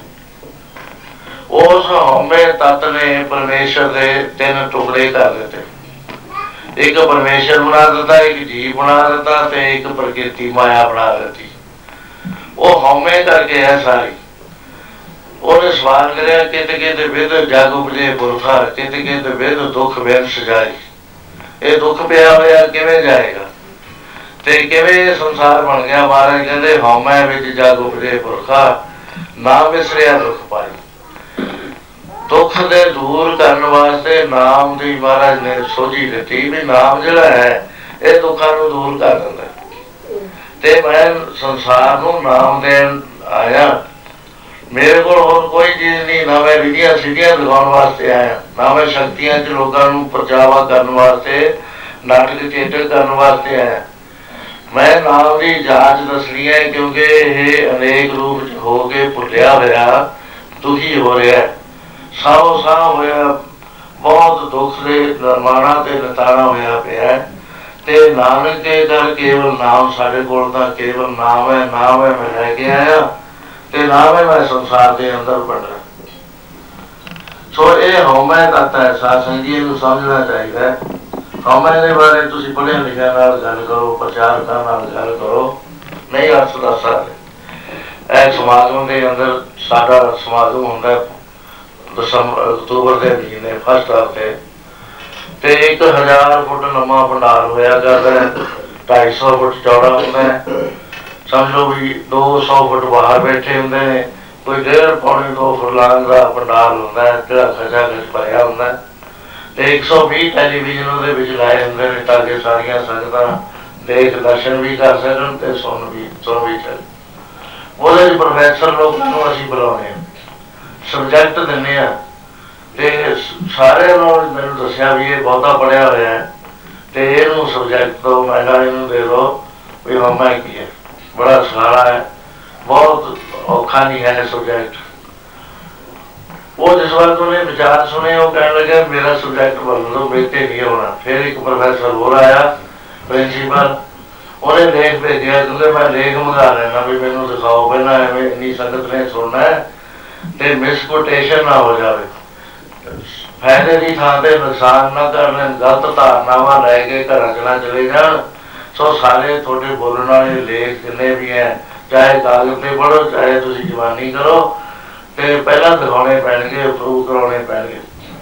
ਉਸ ਹਉਮੈ ਤੱਤ ਨੇ ਪਰਮੇਸ਼ਰ ਦੇ 3 ਟੁਕੜੇ ਕਰ ਦਿੱਤੇ। ਇੱਕ ਪਰਮੇਸ਼ਰ ਬਣਾ ਦਿੱਤਾ, ਇੱਕ ਜੀਵ ਬਣਾ ਦਿੱਤਾ ਤੇ ਇੱਕ ਪ੍ਰਕਿਰਤੀ ਮਾਇਆ ਬਣਾ ਦਿੱਤੀ। ਉਹ ਹਉਮੈ ਕਰਕੇ ਹੈ ਸਾਰੀ। ਉਹਨੇ ਸਵਾਲ ਕਰਿਆ ਕਿਤੇ ਕਿਤੇ ਵਿਦ ਜਗ ਉਪਜੇ ਪੁਰਖਾ, ਕਿਤੇ ਕਿਤੇ ਵਿਦ ਦੁੱਖ ਵਿਨ ਸਜਾਈ। ਇਹ ਦੁੱਖ ਪਿਆ ਹੋਇਆ ਕਿਵੇਂ ਜਾਏਗਾ ਤੇ ਕਿਵੇਂ ਸੰਸਾਰ ਬਣ ਗਿਆ? ਮਹਾਰਾਜ ਕਹਿੰਦੇ ਹਉਮੈ ਵਿੱਚ ਜਗ ਉਪਜੇ ਪੁਰਖਾ, ਨਾ ਵਿਸਰਿਆ ਦੁੱਖ ਪਾਈ। ਦੁੱਖ ਦੇ ਦੂਰ ਕਰਨ ਵਾਸਤੇ ਨਾਮ ਦੀ ਮਹਾਰਾਜ ਨੇ ਸੋਝੀ ਦਿੱਤੀ ਵੀ ਨਾਮ ਜਿਹੜਾ ਹੈ ਇਹ ਦੁੱਖਾਂ ਨੂੰ ਦੂਰ ਕਰ ਦਿੰਦਾ। ਤੇ ਮੈਂ ਸੰਸਾਰ ਨੂੰ ਨਾਮ ਦੇਣ ਆਇਆ। ਮੇਰੇ ਕੋਲ ਹੋਰ ਕੋਈ ਚੀਜ਼ ਨਹੀਂ, ਨਾ ਮੈਂ ਵਿਧੀਆਂ ਸਿੱਧੀਆਂ ਦਿਖਾਉਣ ਵਾਸਤੇ ਆਇਆ, ਨਾ ਮੈਂ ਸ਼ਕਤੀਆਂ 'ਚ ਲੋਕਾਂ ਨੂੰ ਪਰਚਾਵਾ ਕਰਨ ਵਾਸਤੇ, ਨਾਟਕ ਥੀਏਟਰ ਕਰਨ ਵਾਸਤੇ ਆਇਆ। ਮੈਂ ਨਾਮ ਦੀ ਜਾਂਚ ਦੱਸਣੀ ਹੈ ਕਿਉਂਕਿ ਇਹ ਅਨੇਕ ਰੂਪ 'ਚ ਹੋ ਕੇ ਭੁੱਲਿਆ ਹੋਇਆ ਦੁਖੀ ਹੋ ਰਿਹਾ, ਸਾਹੋ ਸਾਹ ਹੋਇਆ, ਬਹੁਤ ਦੁੱਖ ਦੇ ਨਿਰਮਾਣਾ ਤੇ ਨਤਾਣਾ ਹੋਇਆ ਪਿਆ। ਤੇ ਨਾਨਕ ਕੇ ਕਰ ਕੇਵਲ ਨਾਮ ਸਾਡੇ ਕੋਲ ਤਾਂ ਕੇਵਲ ਨਾਮ ਹੈ। ਨਾਮ ਹੈ ਮੈਂ ਲੈ ਕੇ ਆਇਆ ਤੇ ਨਾਮ ਹੈ ਮੈਂ ਸੰਸਾਰ ਦੇ ਅੰਦਰ ਵੰਡਣਾ। ਸੋ ਇਹ ਹਉਮੈ ਤੱਤ ਹੈ। ਸਾਧ ਸੰਗਤ ਨੂੰ ਸਮਝਣਾ ਚਾਹੀਦਾ। ਹਉਮੈ ਦੇ ਬਾਰੇ ਤੁਸੀਂ ਪੜ੍ਹਿਆ ਲਿਖਿਆ ਨਾਲ ਗੱਲ ਕਰੋ, ਪ੍ਰਚਾਰਕਾਂ ਨਾਲ ਗੱਲ ਕਰੋ, ਨਹੀਂ ਅਰਥ ਦੱਸ ਸਕਦੇ। ਇਹ ਸਮਾਗਮ ਦੇ ਅੰਦਰ ਸਾਡਾ ਸਮਾਗਮ ਹੁੰਦਾ ਅਕਤੂਬਰ ਦੇ ਮਹੀਨੇ ਫਸਟ ਹਫ਼ਤੇ ਤੇ 1000 ਫੁੱਟ ਲੰਮਾ ਭੰਡਾਰ ਹੋਇਆ ਕਰਦਾ ਹੈ। 250 ਫੁੱਟ ਚੌੜਾ ਹੁੰਦਾ ਹੈ। ਸਮਝ ਲਓ ਵੀ 200 ਫੁੱਟ ਬਾਹਰ ਬੈਠੇ ਹੁੰਦੇ ਨੇ, ਕੋਈ 1.5 ਪੌਣੇ 2 ਫੁੱਟ ਲਾਂਘ ਦਾ ਭੰਡਾਰ ਹੁੰਦਾ ਹੈ ਜਿਹੜਾ ਖਚਾ ਖਚ ਭਰਿਆ ਹੁੰਦਾ ਤੇ 120 ਟੈਲੀਵਿਜ਼ਨ ਉਹਦੇ ਵਿੱਚ ਲਾਏ ਹੁੰਦੇ ਨੇ ਤਾਂ ਕਿ ਸਾਰੀਆਂ ਸੰਗਤਾਂ ਦੇਖ ਦਰਸ਼ਨ ਵੀ ਕਰ ਸਕਣ ਤੇ ਸੁਣ ਵੀ ਸਕਣ। ਉਹਦੇ 'ਚ ਪ੍ਰੋਫੈਸਰ ਲੋਕਾਂ ਨੂੰ ਅਸੀਂ ਬੁਲਾਉਂਦੇ ਹਾਂ, ਸਬਜੈਕਟ ਦਿੰਦੇ ਹਾਂ ਤੇ ਸਾਰਿਆਂ ਨੂੰ ਮੈਨੂੰ ਦੱਸਿਆ ਵੀ ਇਹ ਬਹੁਤਾ ਪੜ੍ਹਿਆ ਹੋਇਆ ਹੈ ਤੇ ਇਹਨੂੰ ਸਬਜੈਕਟ ਤੋਂ ਮੈਂ ਕਿਹਾ ਇਹਨੂੰ ਦੇ ਦਿਓ ਵੀ ਹਉਮੈ ਕੀ ਹੈ। ਬੜਾ ਸਹਾਰਾ ਹੈ, ਬਹੁਤ ਔਖਾ ਨਹੀਂ ਹੈ ਸਬਜੈਕਟ। ਉਹ ਜਿਸ ਵਕਤ ਉਹਨੇ ਵਿਚਾਰ ਸੁਣੇ ਉਹ ਕਹਿਣ ਲੱਗਾ ਮੇਰਾ ਸਬਜੈਕਟ ਬਦਲ ਦਿਓ, ਮੇਰੇ ਤੇ ਨਹੀਂ ਹੋਣਾ। ਫਿਰ ਇੱਕ ਪ੍ਰੋਫੈਸਰ ਹੋਰ ਆਇਆ ਪ੍ਰਿੰਸੀਪਲ, ਉਹਨੇ ਲੇਖ ਭੇਜਿਆ ਕਿਉਂਕਿ ਮੈਂ ਲੇਖ ਮੰਗਾ ਲੈਣਾ ਵੀ ਮੈਨੂੰ ਦਿਖਾਓ ਪਹਿਲਾਂ, ਐਵੇਂ ਇੰਨੀ ਸੰਗਤ ਨੇ ਸੁਣਨਾ ਤੇ ਮਿਸਕੋਟੇਸ਼ਨ ਨਾ ਹੋ ਜਾਵੇ, ਫਾਇਦੇ ਦੀ ਥਾਂ ਤੇ ਨੁਕਸਾਨ ਨਾ ਕਰਨ, ਗਲਤ ਧਾਰਨਾਵਾਂ ਲੈ ਕੇ ਘਰਾਂ 'ਚ ਨਾ ਚਲੇ ਜਾਣ। ਸੋ ਸਾਰੇ ਤੁਹਾਡੇ ਬੋਲਣ ਵਾਲੇ ਲੇਖ ਜਿੰਨੇ ਵੀ ਹੈ, ਚਾਹੇ ਕਾਗਜ਼ ਤੇ ਪੜ੍ਹੋ ਚਾਹੇ ਤੁਸੀਂ ਜਵਾਨੀ ਕਰੋ, ਤੇ ਪਹਿਲਾਂ ਦਿਖਾਉਣੇ ਪੈਣਗੇ, ਅਪਰੂਵ ਕਰਾਉਣੇ ਪੈਣਗੇ।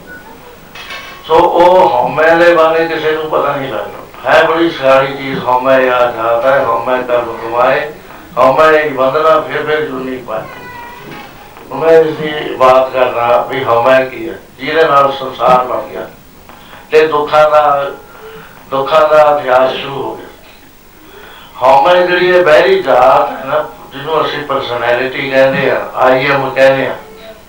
ਸੋ ਉਹ ਹਉਮੈ ਦੇ ਬਾਰੇ ਕਿਸੇ ਨੂੰ ਪਤਾ ਨਹੀਂ ਲੱਗਦਾ। ਹੈ ਬੜੀ ਸਾਰੀ ਚੀਜ਼ ਹਉਮੈ ਆ ਜਾਤਾ ਹੈ, ਹਉਮੈ ਕਰਮ ਕਮਾਏ, ਹਉਮੈ ਬੰਦਨਾ ਫਿਰ ਜੁਨੀ ਪਾਏ। ਮੈਂ ਇਸਦੀ ਬਾਤ ਕਰਨਾ ਵੀ ਹਉਮੈ ਕੀ ਹੈ, ਜਿਹਦੇ ਨਾਲ ਸੰਸਾਰ ਬਣ ਗਿਆ ਤੇ ਦੁੱਖਾਂ ਦਾ ਅਭਿਆਸ ਸ਼ੁਰੂ ਹੋ ਗਿਆ। ਹਉਮੈ ਜਿਹੜੀ ਹੈ ਬਹਿਰੀ ਜਾਤ ਹੈ ਨਾ, ਜਿਹਨੂੰ ਅਸੀਂ ਪਰਸਨੈਲਿਟੀ ਕਹਿੰਦੇ ਆ, IM ਕਹਿੰਦੇ ਆ,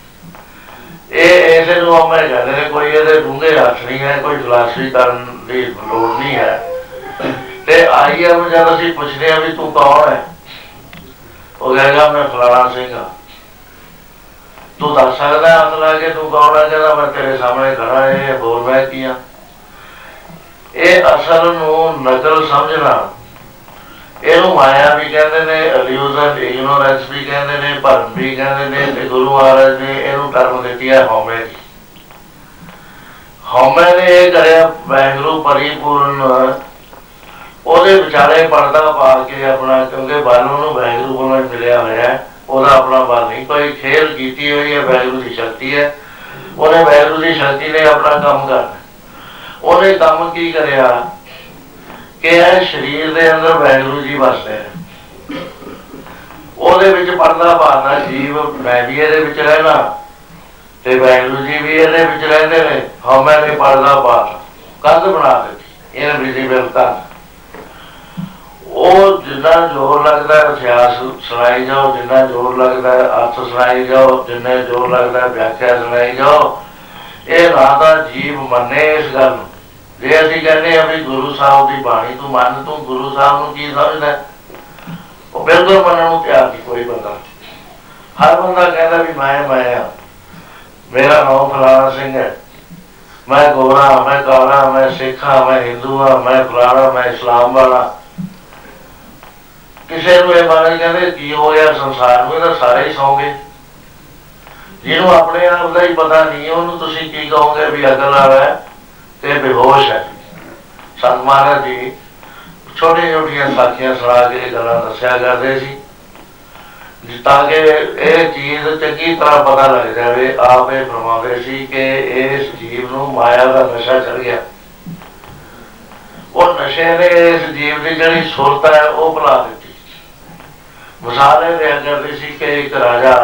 ਇਹ ਇਸੇ ਨੂੰ ਹਉਮੈ ਕਹਿੰਦੇ ਨੇ। ਕੋਈ ਇਹਦੇ ਡੂੰਘੇ ਅਰਥ ਨਹੀਂ ਹੈ, ਕੋਈ ਫਿਲਾਸਫੀ ਕਰਨ ਦੀ ਲੋੜ ਨਹੀਂ ਹੈ। ਤੇ IM ਜਦ ਅਸੀਂ ਪੁੱਛਦੇ ਹਾਂ ਵੀ ਤੂੰ ਕੌਣ ਹੈ, ਉਹ ਕਹੇਗਾ ਮੈਂ ਫਲਾਣਾ ਸਿੰਘ ਹਾਂ। ਤੂੰ ਦੱਸ ਸਕਦਾ ਹੱਥ ਲਾ ਕੇ ਤੂੰ ਕੌਣ ਹੈ? ਕਹਿੰਦਾ ਮੈਂ ਤੇਰੇ ਸਾਹਮਣੇ ਖੜਾ, ਇਹ ਬੋਲ ਮੈਂ ਕੀ ਹਾਂ। ਇਹ ਅਸਲ ਨੂੰ ਨਕਲ ਸਮਝਣਾ, ਇਹਨੂੰ ਮਾਇਆ ਵੀ ਕਹਿੰਦੇ ਨੇ, ਇਲੂਜ਼ਨ ਇਗਨੋਰੈਂਸ ਵੀ ਕਹਿੰਦੇ ਨੇ, ਭਰਮ ਵੀ ਕਹਿੰਦੇ ਨੇ। ਤੇ ਗੁਰੂ ਮਹਾਰਾਜ ਨੇ ਇਹਨੂੰ ਟਰਮ ਦਿੱਤੀ ਹੈ ਹਉਮੈ ਦੀ। ਹਉਮੈ ਨੇ ਇਹ ਕਰਿਆ ਵਾਹਿਗੁਰੂ ਪਰਿਪੂਰਨ, ਉਹਦੇ ਵਿਚਾਲੇ ਪਰਦਾ ਪਾ ਕੇ ਆਪਣਾ, ਕਿਉਂਕਿ ਬਲ ਉਹਨੂੰ ਵਾਹਿਗੁਰੂ ਕੋਲੋਂ ਮਿਲਿਆ ਹੋਇਆ, ਉਹਦਾ ਆਪਣਾ ਬਲ ਨਹੀਂ, ਕੋਈ ਖੇਲ ਕੀਤੀ ਹੋਈ ਹੈ, ਵਾਹਿਗੁਰੂ ਦੀ ਸ਼ਕਤੀ ਹੈ। ਉਹਨੇ ਵਾਹਿਗੁਰੂ ਦੀ ਸ਼ਕਤੀ ਨੇ ਆਪਣਾ ਕੰਮ ਕਰਨਾ। ਉਹਨੇ ਕੰਮ ਕੀ ਕਰਿਆ ਕਿ ਇਹ ਸਰੀਰ ਦੇ ਅੰਦਰ ਵਾਹਿਗੁਰੂ ਜੀ ਵਸਦੇ ਨੇ, ਉਹਦੇ ਵਿੱਚ ਪਰਦਾ ਪਾਉਣਾ ਜੀਵ, ਮੈਂ ਵੀ ਇਹਦੇ ਵਿੱਚ ਰਹਿਣਾ ਤੇ ਵਾਹਿਗੁਰੂ ਜੀ ਵੀ ਇਹਦੇ ਵਿੱਚ ਰਹਿੰਦੇ ਨੇ। ਹਉਮੈ ਨੇ ਪਰਦਾ ਪਾ ਕੰਧ ਬਣਾ ਦਿੱਤੀ, ਇਨਵਿਜ਼ੀਬਲ ਕੰਧ। ਉਹ ਜਿੰਨਾ ਜ਼ੋਰ ਲੱਗਦਾ ਇਤਿਹਾਸ ਸੁਣਾਈ ਜਾਓ, ਜਿੰਨਾ ਜ਼ੋਰ ਲੱਗਦਾ ਅਰਥ ਸੁਣਾਈ ਜਾਓ, ਜਿੰਨੇ ਜ਼ੋਰ ਲੱਗਦਾ ਵਿਆਖਿਆ ਸੁਣਾਈ ਜਾਓ, ਇਹ ਨਾ ਤਾਂ ਜੀਵ ਮੰਨੇ ਇਸ ਗੱਲ ਨੂੰ। ਜੇ ਅਸੀਂ ਕਹਿੰਦੇ ਹਾਂ ਵੀ ਗੁਰੂ ਸਾਹਿਬ ਦੀ ਬਾਣੀ ਤੂੰ ਮੰਨ, ਤੂੰ ਗੁਰੂ ਸਾਹਿਬ ਨੂੰ ਕੀ ਸਮਝਦਾ? ਉਹ ਬਿਲਕੁਲ ਮੰਨਣ ਨੂੰ ਤਿਆਰ ਨਹੀਂ ਕੋਈ ਬੰਦਾ। ਹਰ ਬੰਦਾ ਕਹਿੰਦਾ ਵੀ ਮੈਂ ਆ, ਮੇਰਾ ਨਾਮ ਫਲਾਣਾ ਸਿੰਘ ਹੈ, ਮੈਂ ਗੋਰਾ, ਮੈਂ ਕਾਲਾ, ਮੈਂ ਸਿੱਖ ਹਾਂ, ਮੈਂ ਹਿੰਦੂ ਹਾਂ, ਮੈਂ ਫਲਾਣਾ, ਮੈਂ ਇਸਲਾਮ ਵਾਲਾ। ਕਿਸੇ ਨੂੰ ਇਹ ਬਾਰੇ ਕਹਿੰਦੇ ਕੀ ਹੋ ਗਿਆ ਸੰਸਾਰ ਨੂੰ, ਇਹਦਾ ਸਾਰੇ ਹੀ ਸੌਂ ਗਏ। ਜਿਹਨੂੰ ਆਪਣੇ ਆਪ ਦਾ ਹੀ ਪਤਾ ਨਹੀਂ ਉਹਨੂੰ ਤੁਸੀਂ ਕੀ ਕਹੋਗੇ ਵੀ ਅਕਲ ਵਾਲਾ ਹੈ ਤੇ ਬੇਹੋਸ਼ ਹੈ। ਸੰਤ ਮਹਾਰਾਜ ਜੀ ਛੋਟੀਆਂ ਛੋਟੀਆਂ ਸਾਖੀਆਂ ਸੁਣਾ ਕੇ ਇਹ ਗੱਲਾਂ ਦੱਸਿਆ ਕਰਦੇ ਸੀ ਤਾਂ ਕਿ ਇਹ ਚੀਜ਼ ਚੰਗੀ ਤਰ੍ਹਾਂ ਪਤਾ ਲੱਗ ਜਾਵੇ। ਆਪ ਇਹ ਫਰਮਾਉਂਦੇ ਸੀ ਕਿ ਇਸ ਜੀਵ ਨੂੰ ਮਾਇਆ ਦਾ ਨਸ਼ਾ ਚੜ ਗਿਆ। ਉਹ ਨਸ਼ੇ ਨੇ ਇਸ ਜੀਵ ਦੀ ਜਿਹੜੀ ਸੁਰਤ ਹੈ ਉਹ ਭੁਲਾ ਦਿੱਤੀ। ਮਿਸਾਲ ਇਹ ਦਿਆ ਕਰਦੇ ਸੀ ਕਿ ਇੱਕ ਰਾਜਾ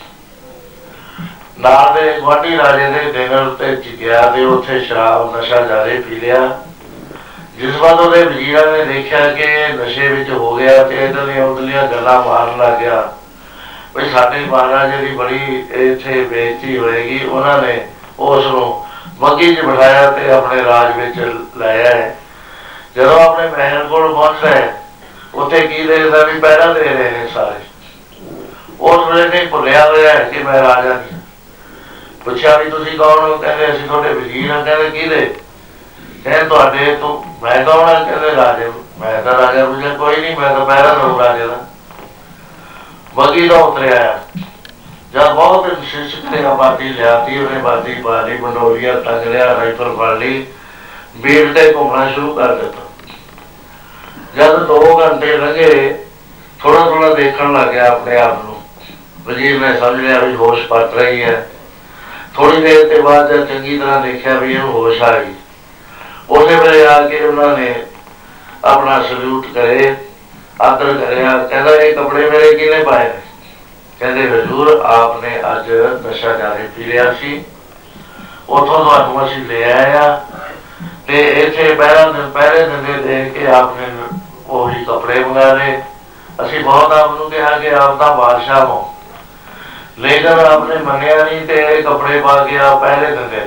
ਨਾਲ ਦੇ ਗੁਆਂਢੀ ਰਾਜੇ ਦੇ ਡਿਨਰ ਤੇ ਗਿਆ ਤੇ ਉੱਥੇ ਸ਼ਰਾਬ ਨਸ਼ਾ ਜ਼ਿਆਦਾ ਪੀ ਲਿਆ। ਜਿਸ ਬਾਅਦ ਉਹਦੇ ਵਜ਼ੀਰਾਂ ਨੇ ਦੇਖਿਆ ਕਿ ਨਸ਼ੇ ਵਿੱਚ ਹੋ ਗਿਆ ਤੇ ਇਹਦੀਆਂ ਉਦਲੀਆਂ ਗੱਲਾਂ ਮਾਰਨ ਲੱਗ ਗਿਆ ਵੀ ਸਾਡੇ ਮਹਾਰਾਜੇ ਦੀ ਬੜੀ ਇੱਥੇ ਬੇਇੱਜ਼ਤੀ ਹੋਏਗੀ। ਉਹਨਾਂ ਨੇ ਉਸ ਨੂੰ ਬੱਗੀ 'ਚ ਬਿਠਾਇਆ ਤੇ ਆਪਣੇ ਰਾਜ ਵਿੱਚ ਲੈ ਆਏ। ਜਦੋਂ ਆਪਣੇ ਮਹਿਲ ਕੋਲ ਪਹੁੰਚਦਾ ਉੱਥੇ ਕੀ ਦੇਖਦਾ ਵੀ ਪਹਿਰਾ ਦੇ ਰਹੇ ਨੇ ਸਾਰੇ। ਉਸ ਵੇਲੇ ਨੇ ਭੁੱਲਿਆ ਹੋਇਆ ਕਿ ਮੈਂ ਰਾਜਾ ਨਹੀਂ। ਪੁੱਛਿਆ ਵੀ ਤੁਸੀਂ ਕੌਣ ਹੋ? ਕਹਿੰਦੇ ਅਸੀਂ ਤੁਹਾਡੇ ਵਜ਼ੀਰ ਹਾਂ। ਕਹਿੰਦੇ ਕਿਹਦੇ? ਕਹਿੰਦੇ ਤੁਹਾਡੇ ਤੋਂ। ਮੈਂ ਕੌਣ ਹਾਂ? ਕਹਿੰਦੇ ਰਾਜੇ। ਮੈਂ ਤਾਂ ਰਾਜਾ। ਪੁੱਛਿਆ ਕੋਈ ਨਹੀਂ, ਮੈਂ ਤਾਂ ਪਹਿਰਾ ਦਊਂ ਰਾਜੇ ਦਾ। ਬੱਗੀ ਦਾ ਉਤਰਿਆ। ਜਦ ਬਹੁਤ ਕੋਸ਼ਿਸ਼ ਕਰੀ ਆਬਾਦੀ ਲਿਆਤੀ, ਉਹਨੇ ਬਾਦੀ ਪਾ ਲਈ, ਬੰਡੋਲੀਆ ਟੰਗ ਲਿਆ, ਰਾਈਫਲ ਫੜ ਲਈ, ਬੀੜ ਤੇ ਘੁੰਮਣਾ ਸ਼ੁਰੂ ਕਰ ਦਿੱਤਾ। ਜਦ 2 ਘੰਟੇ ਲੰਘੇ ਥੋੜਾ ਥੋੜਾ ਦੇਖਣ ਲੱਗ ਗਿਆ ਆਪਣੇ ਆਪ ਨੂੰ। ਵਜ਼ੀਰ ਨੇ ਸਮਝ ਲਿਆ ਵੀ ਹੋਸ਼ ਪੱਟ ਰਹੀ ਹੈ। ਥੋੜੀ ਦੇਰ ਤੇ ਬਾਅਦ ਜਦ ਚੰਗੀ ਤਰ੍ਹਾਂ ਦੇਖਿਆ ਵੀ ਇਹਨੂੰ ਹੋਸ਼ ਆ ਗਈ, ਉਸੇ ਵੇਲੇ ਆ ਕੇ ਉਹਨਾਂ ਨੇ ਆਪਣਾ ਸਲੂਟ ਕਰੇ, ਆਦਰ ਕਰਿਆ। ਕਹਿੰਦਾ ਇਹ ਕੱਪੜੇ ਮੇਰੇ ਕਿਹਨੇ ਪਾਏ ਨੇ? ਕਹਿੰਦੇ ਹਜ਼ੂਰ ਆਪ ਨੇ ਅੱਜ ਨਸ਼ਾ ਜ਼ਿਆਦਾ ਪੀ ਲਿਆ ਸੀ, ਉੱਥੋਂ ਤੁਹਾਨੂੰ ਅਸੀਂ ਲੈ ਆਏ ਹਾਂ ਤੇ ਇੱਥੇ ਪਹਿਰੇ ਦਿੰਦੇ ਦੇਖ ਕੇ ਆਪ ਨੇ ਉਹੀ ਕੱਪੜੇ ਮੰਗਾ ਲਏ। ਅਸੀਂ ਬਹੁਤ ਆਪ ਨੂੰ ਕਿਹਾ ਕਿ ਆਪ ਦਾ ਬਾਦਸ਼ਾਹ ਹੋ, ਲੇਕਿਨ ਆਪ ਨੇ ਮੰਨਿਆ ਨਹੀਂ ਤੇ ਇਹ ਕੱਪੜੇ ਪਾ ਕੇ ਆਪ ਪਹਿਰੇ ਦਿੰਦੇ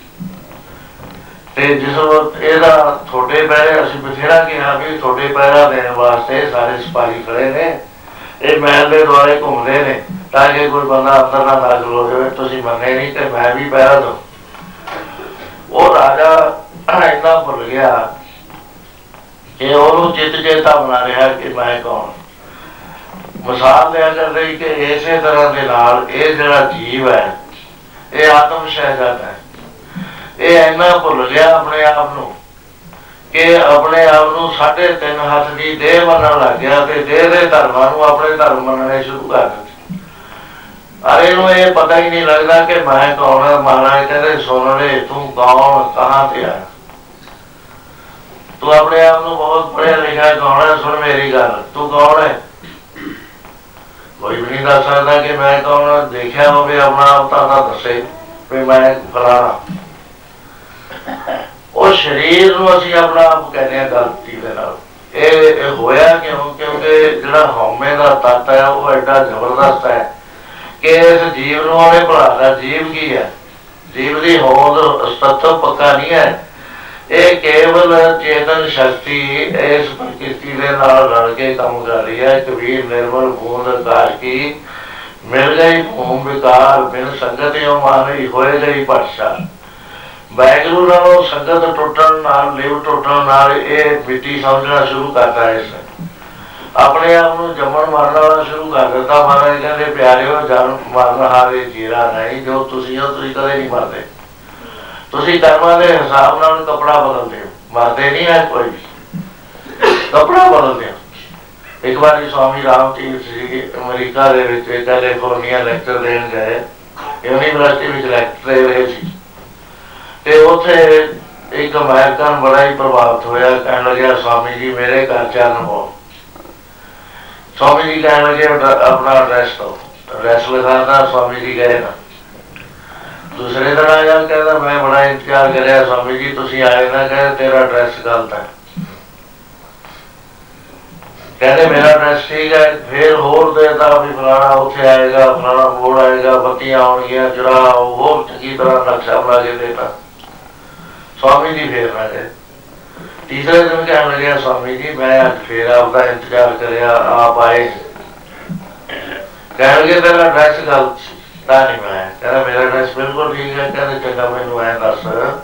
ਤੇ ਜਿਸ ਵਕਤ ਇਹਦਾ ਤੁਹਾਡੇ ਪਹਿਰੇ ਅਸੀਂ ਬਥੇਰਾ ਕਿਹਾ ਵੀ ਤੁਹਾਡੇ ਪਹਿਰਾ ਦੇਣ ਵਾਸਤੇ ਸਾਰੇ ਸਿਪਾਹੀ ਖੜੇ ਨੇ, ਇਹ ਮਹਿਲ ਦੇ ਦੁਆਲੇ ਘੁੰਮਦੇ ਨੇ ਤਾਂ ਕਿ ਕੋਈ ਬੰਦਾ ਅੰਦਰ ਨਾ ਦਾਖਲ ਹੋ ਜਾਵੇ। ਤੁਸੀਂ ਮੰਨੇ ਨਹੀਂ ਤੇ ਮੈਂ ਵੀ ਪਹਿਰਾ ਦਊਂ। ਉਹ ਰਾਜਾ ਇੰਨਾ ਭੁੱਲ ਗਿਆ ਕਿ ਉਹਨੂੰ ਚਿੱਤ ਚੇਤਾ ਬਣਾ ਰਿਹਾ ਕਿ ਮੈਂ ਕੌਣ। ਮਿਸਾਲ ਲਿਆ ਕਰ ਰਹੀ ਕਿ ਇਸੇ ਤਰ੍ਹਾਂ ਦੇ ਨਾਲ ਇਹ ਜਿਹੜਾ ਜੀਵ ਹੈ ਇਹ ਆਤਮ ਸ਼ਹਿਜ਼ਾਦਾ ਹੈ। ਇਹ ਇੰਨਾ ਭੁੱਲ ਗਿਆ ਆਪਣੇ ਆਪ ਨੂੰ ਕਿ ਆਪਣੇ ਆਪ ਨੂੰ 3.5 ਹੱਥ ਦੀ ਦੇਹ ਮੰਨਣ ਲੱਗ ਗਿਆ ਤੇ ਦੇਹ ਦੇ ਧਰਮਾਂ ਨੂੰ ਆਪਣੇ ਧਰਮ ਮੰਨਣੇ ਸ਼ੁਰੂ ਕਰ ਦਿੱਤੇ। ਅਰੇ ਇਹਨੂੰ ਇਹ ਪਤਾ ਹੀ ਨਹੀਂ ਲੱਗਦਾ ਕਿ ਮੈਂ ਕੌਣ ਹਾਂ। ਮਹਾਰਾਜ ਕਹਿੰਦੇ ਸੁਣ ਲੈ ਤੂੰ ਕੌਣ, ਕਹਾਂ ਤੇ ਆਇਆ। ਤੂੰ ਆਪਣੇ ਆਪ ਨੂੰ ਬਹੁਤ ਪੜ੍ਹਿਆ ਲਿਖਿਆ ਕੌਣ ਹੈ? ਸੁਣ ਮੇਰੀ ਗੱਲ, ਤੂੰ ਕੌਣ ਹੈ? ਕੋਈ ਵੀ ਨਹੀਂ ਦੱਸ ਸਕਦਾ ਕਿ ਮੈਂ ਕੌਣ। ਦੇਖਿਆ ਹੋਵੇ ਆਪਣਾ ਆਪ ਤਾਂ ਦੱਸੇ ਵੀ ਮੈਂ ਫਲਾਣਾ। ਉਹ ਸਰੀਰ ਨੂੰ ਅਸੀਂ ਆਪਣਾ ਆਪ ਕਹਿੰਦੇ ਹਾਂ ਗਲਤੀ ਦੇ ਨਾਲ। ਇਹ ਹੋਇਆ ਕਿਉਂ? ਕਿਉਂਕਿ ਜਿਹੜਾ ਹਉਮੈ ਦਾ ਤੱਤ ਹੈ ਉਹ ਐਡਾ ਜ਼ਬਰਦਸਤ ਹੈ ਕਿ ਇਸ ਜੀਵ ਨੂੰ ਉਹਨੇ ਭੁਲਾਇਆ। ਜੀਵ ਕੀ ਹੈ? ਜੀਵ ਦੀ ਹੋਂਦ ਅਸਤੱਤਵ ਪੱਕਾ ਨਹੀਂ ਹੈ। ਇਹ ਕੇਵਲ ਚੇਤਨ ਸ਼ਕਤੀ ਇਸ ਪ੍ਰਕਿਰਤੀ ਦੇ ਨਾਲ ਰਲ ਕੇ ਕੰਮ ਕਰ ਰਹੀ ਹੈ। ਕਬੀਰ ਨਿਰਮਲ ਬੂੰਦ ਆਕਾਸ਼ ਕੀ ਮਿਲ ਗਈ ਭੂਮ ਵਿਕਾਰ, ਬਿਨ ਸੰਗਤਿਓ ਮਾਨਈ ਹੋਏ ਗਈ ਭਟਸ਼ਾ। ਵਾਹਿਗੁਰੂ ਨਾਲੋਂ ਸੰਗਤ ਟੁੱਟਣ ਨਾਲ, ਲਿਵ ਟੁੱਟਣ ਨਾਲ ਇਹ ਮਿੱਟੀ ਸਮਝਣਾ ਸ਼ੁਰੂ ਕਰਦਾ। ਇਸ ਆਪਣੇ ਆਪ ਨੂੰ ਜੰਮਣ ਮਰਨ ਵਾਲਾ ਸ਼ੁਰੂ ਕਰ ਦਿੱਤਾ। ਮਹਾਰਾਜ ਕਹਿੰਦੇ ਪਿਆਰਿਓ ਜਨਮ ਮਰਨ ਹਾਰੇ ਜੀਰਾ ਨਹੀਂ, ਜੋ ਤੁਸੀਂ ਹੋ ਤੁਸੀਂ ਕਦੇ ਨਹੀਂ ਮਰਦੇ। ਤੁਸੀਂ ਕਰਮਾਂ ਦੇ ਹਿਸਾਬ ਨਾਲ ਕੱਪੜਾ ਬਦਲਦੇ ਹੋ, ਮਰਦੇ ਨਹੀਂ ਹੈ ਕੋਈ ਵੀ, ਕੱਪੜਾ ਬਦਲਦੇ ਹੋ। ਇੱਕ ਵਾਰੀ ਸਵਾਮੀ ਰਾਮ ਤੀਰਥ ਜੀ ਅਮਰੀਕਾ ਦੇ ਵਿੱਚ ਕੈਲੀਫੋਰਨੀਆ ਲੈਕਚਰ ਦੇਣ ਗਏ। यूनीवर्सिटी में लैक्चर रहे थे। उत्थे एक अमेरिकन बड़ा ही प्रभावित होया, कह लगे स्वामी जी मेरे घर चलन पाओ। स्वामी जी कह लगे अपना एड्रैस दो, एड्रैस लिखा था, स्वामी जी गए ना। दूसरे दिन आया, कहता मैं बड़ा इंतजार कर स्वामी जी तुम आए ना, कह तेरा एड्रैस गलत है। कहते मेरा एड्रैस ठीक है। फिर होर देता भी फलाना उत्थे आएगा, फलाना बोर्ड आएगा, बत्तियां आउणगियां, चुराओ, होर चंगी तरह नक्शा बना के देता। स्वामी जी फिर ना गए। तीसरे दिन कहने लगे स्वामी जी मैं अज फिर आपका इंतजार कराया, आप आए। कह लगे तेरा एड्रैस गलत था नहीं मैं, कहना मेरा एड्रैस बिल्कुल ठीक है। कहते चंगा मैनू ऐ दस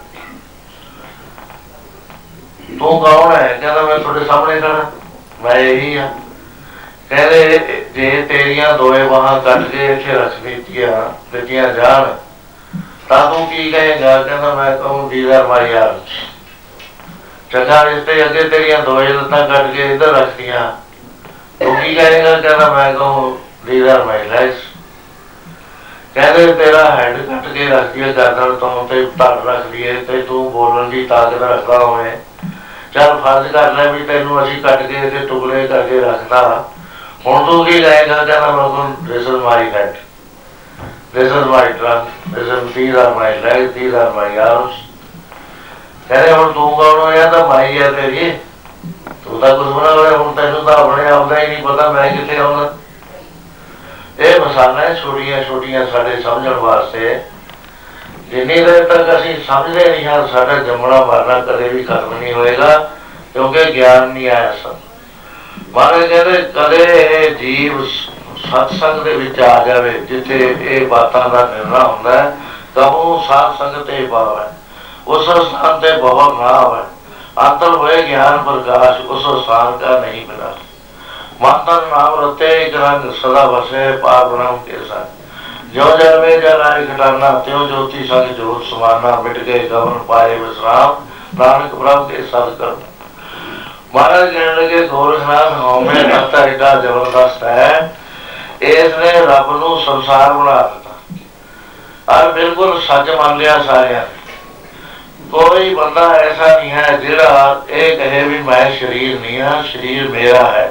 तू कौन है? कहना मैं थोड़े सामने खड़ा, मैं यही हाँ। कहते जे तेरिया दोए बाहां कट के इत्थे रख दित्तियां जान तां तू की कहेगा? कहना मैं कहूँ दीदार माई यार चंगा रिश्ते अगे तेरिया दोए लत्तां कट के इधर रख दियां, तू की कहेगा? कहना मैं कहूँ दीदार माई लेग्स। कहते तेरा हैड कट के रख दिए गर्दन तो धड़ रख दिए ते तू बोलन की ताकत रखता होवे, चल फर्ज कर ले भी तेनू असी कट के टुकड़े करके रखता, हुण तू की कहेगा? कहना मैं this is my head, this is my trunk, this is these are my legs, these are my arms. कहते हुण तू कौन होया? तो माई है तेरी, तू तो कुछ बना होया, हुण तैनू तो अपने आप का ही नहीं पता मैं कित्थे आउंदा। ये मिसालां छोटियां छोटियां साडे समझण वास्ते, जिन्नी देर तक असीं समझते नहीं हाँ साडा जमना मरना कदे भी खत्म नहीं होएगा, क्योंकि ज्ञान नहीं आया सब। महाराज कहते कदे जीव सत्संग दे विच आ जावे जिथे ये बातों का निर्णय होंदा है, कहूँ साध संग ते पावै, उस स्थान ते बहुत ना आवे, अंतर होए ज्ञान प्रकाश, उस स्थान का नहीं विनाश। मंत्र नाम रते एक रंग सदा बसे पार ब्रह्म के संग, जो जावे जलाए घटाना त्यों ज्योति संग जोत समाना, मिट गए गवन पाए विश्राम, नानक प्रभु के सद कर। महाराज कहने लगे गोरखनाथ हमें लगता एडा जबरदस्त है, इसने रब नू संसार बना दिता और बिल्कुल सच मान लिया सारिया। कोई बंदा ऐसा नहीं है जिहड़ा ये कहे भी मैं शरीर नहीं हाँ, शरीर मेरा है,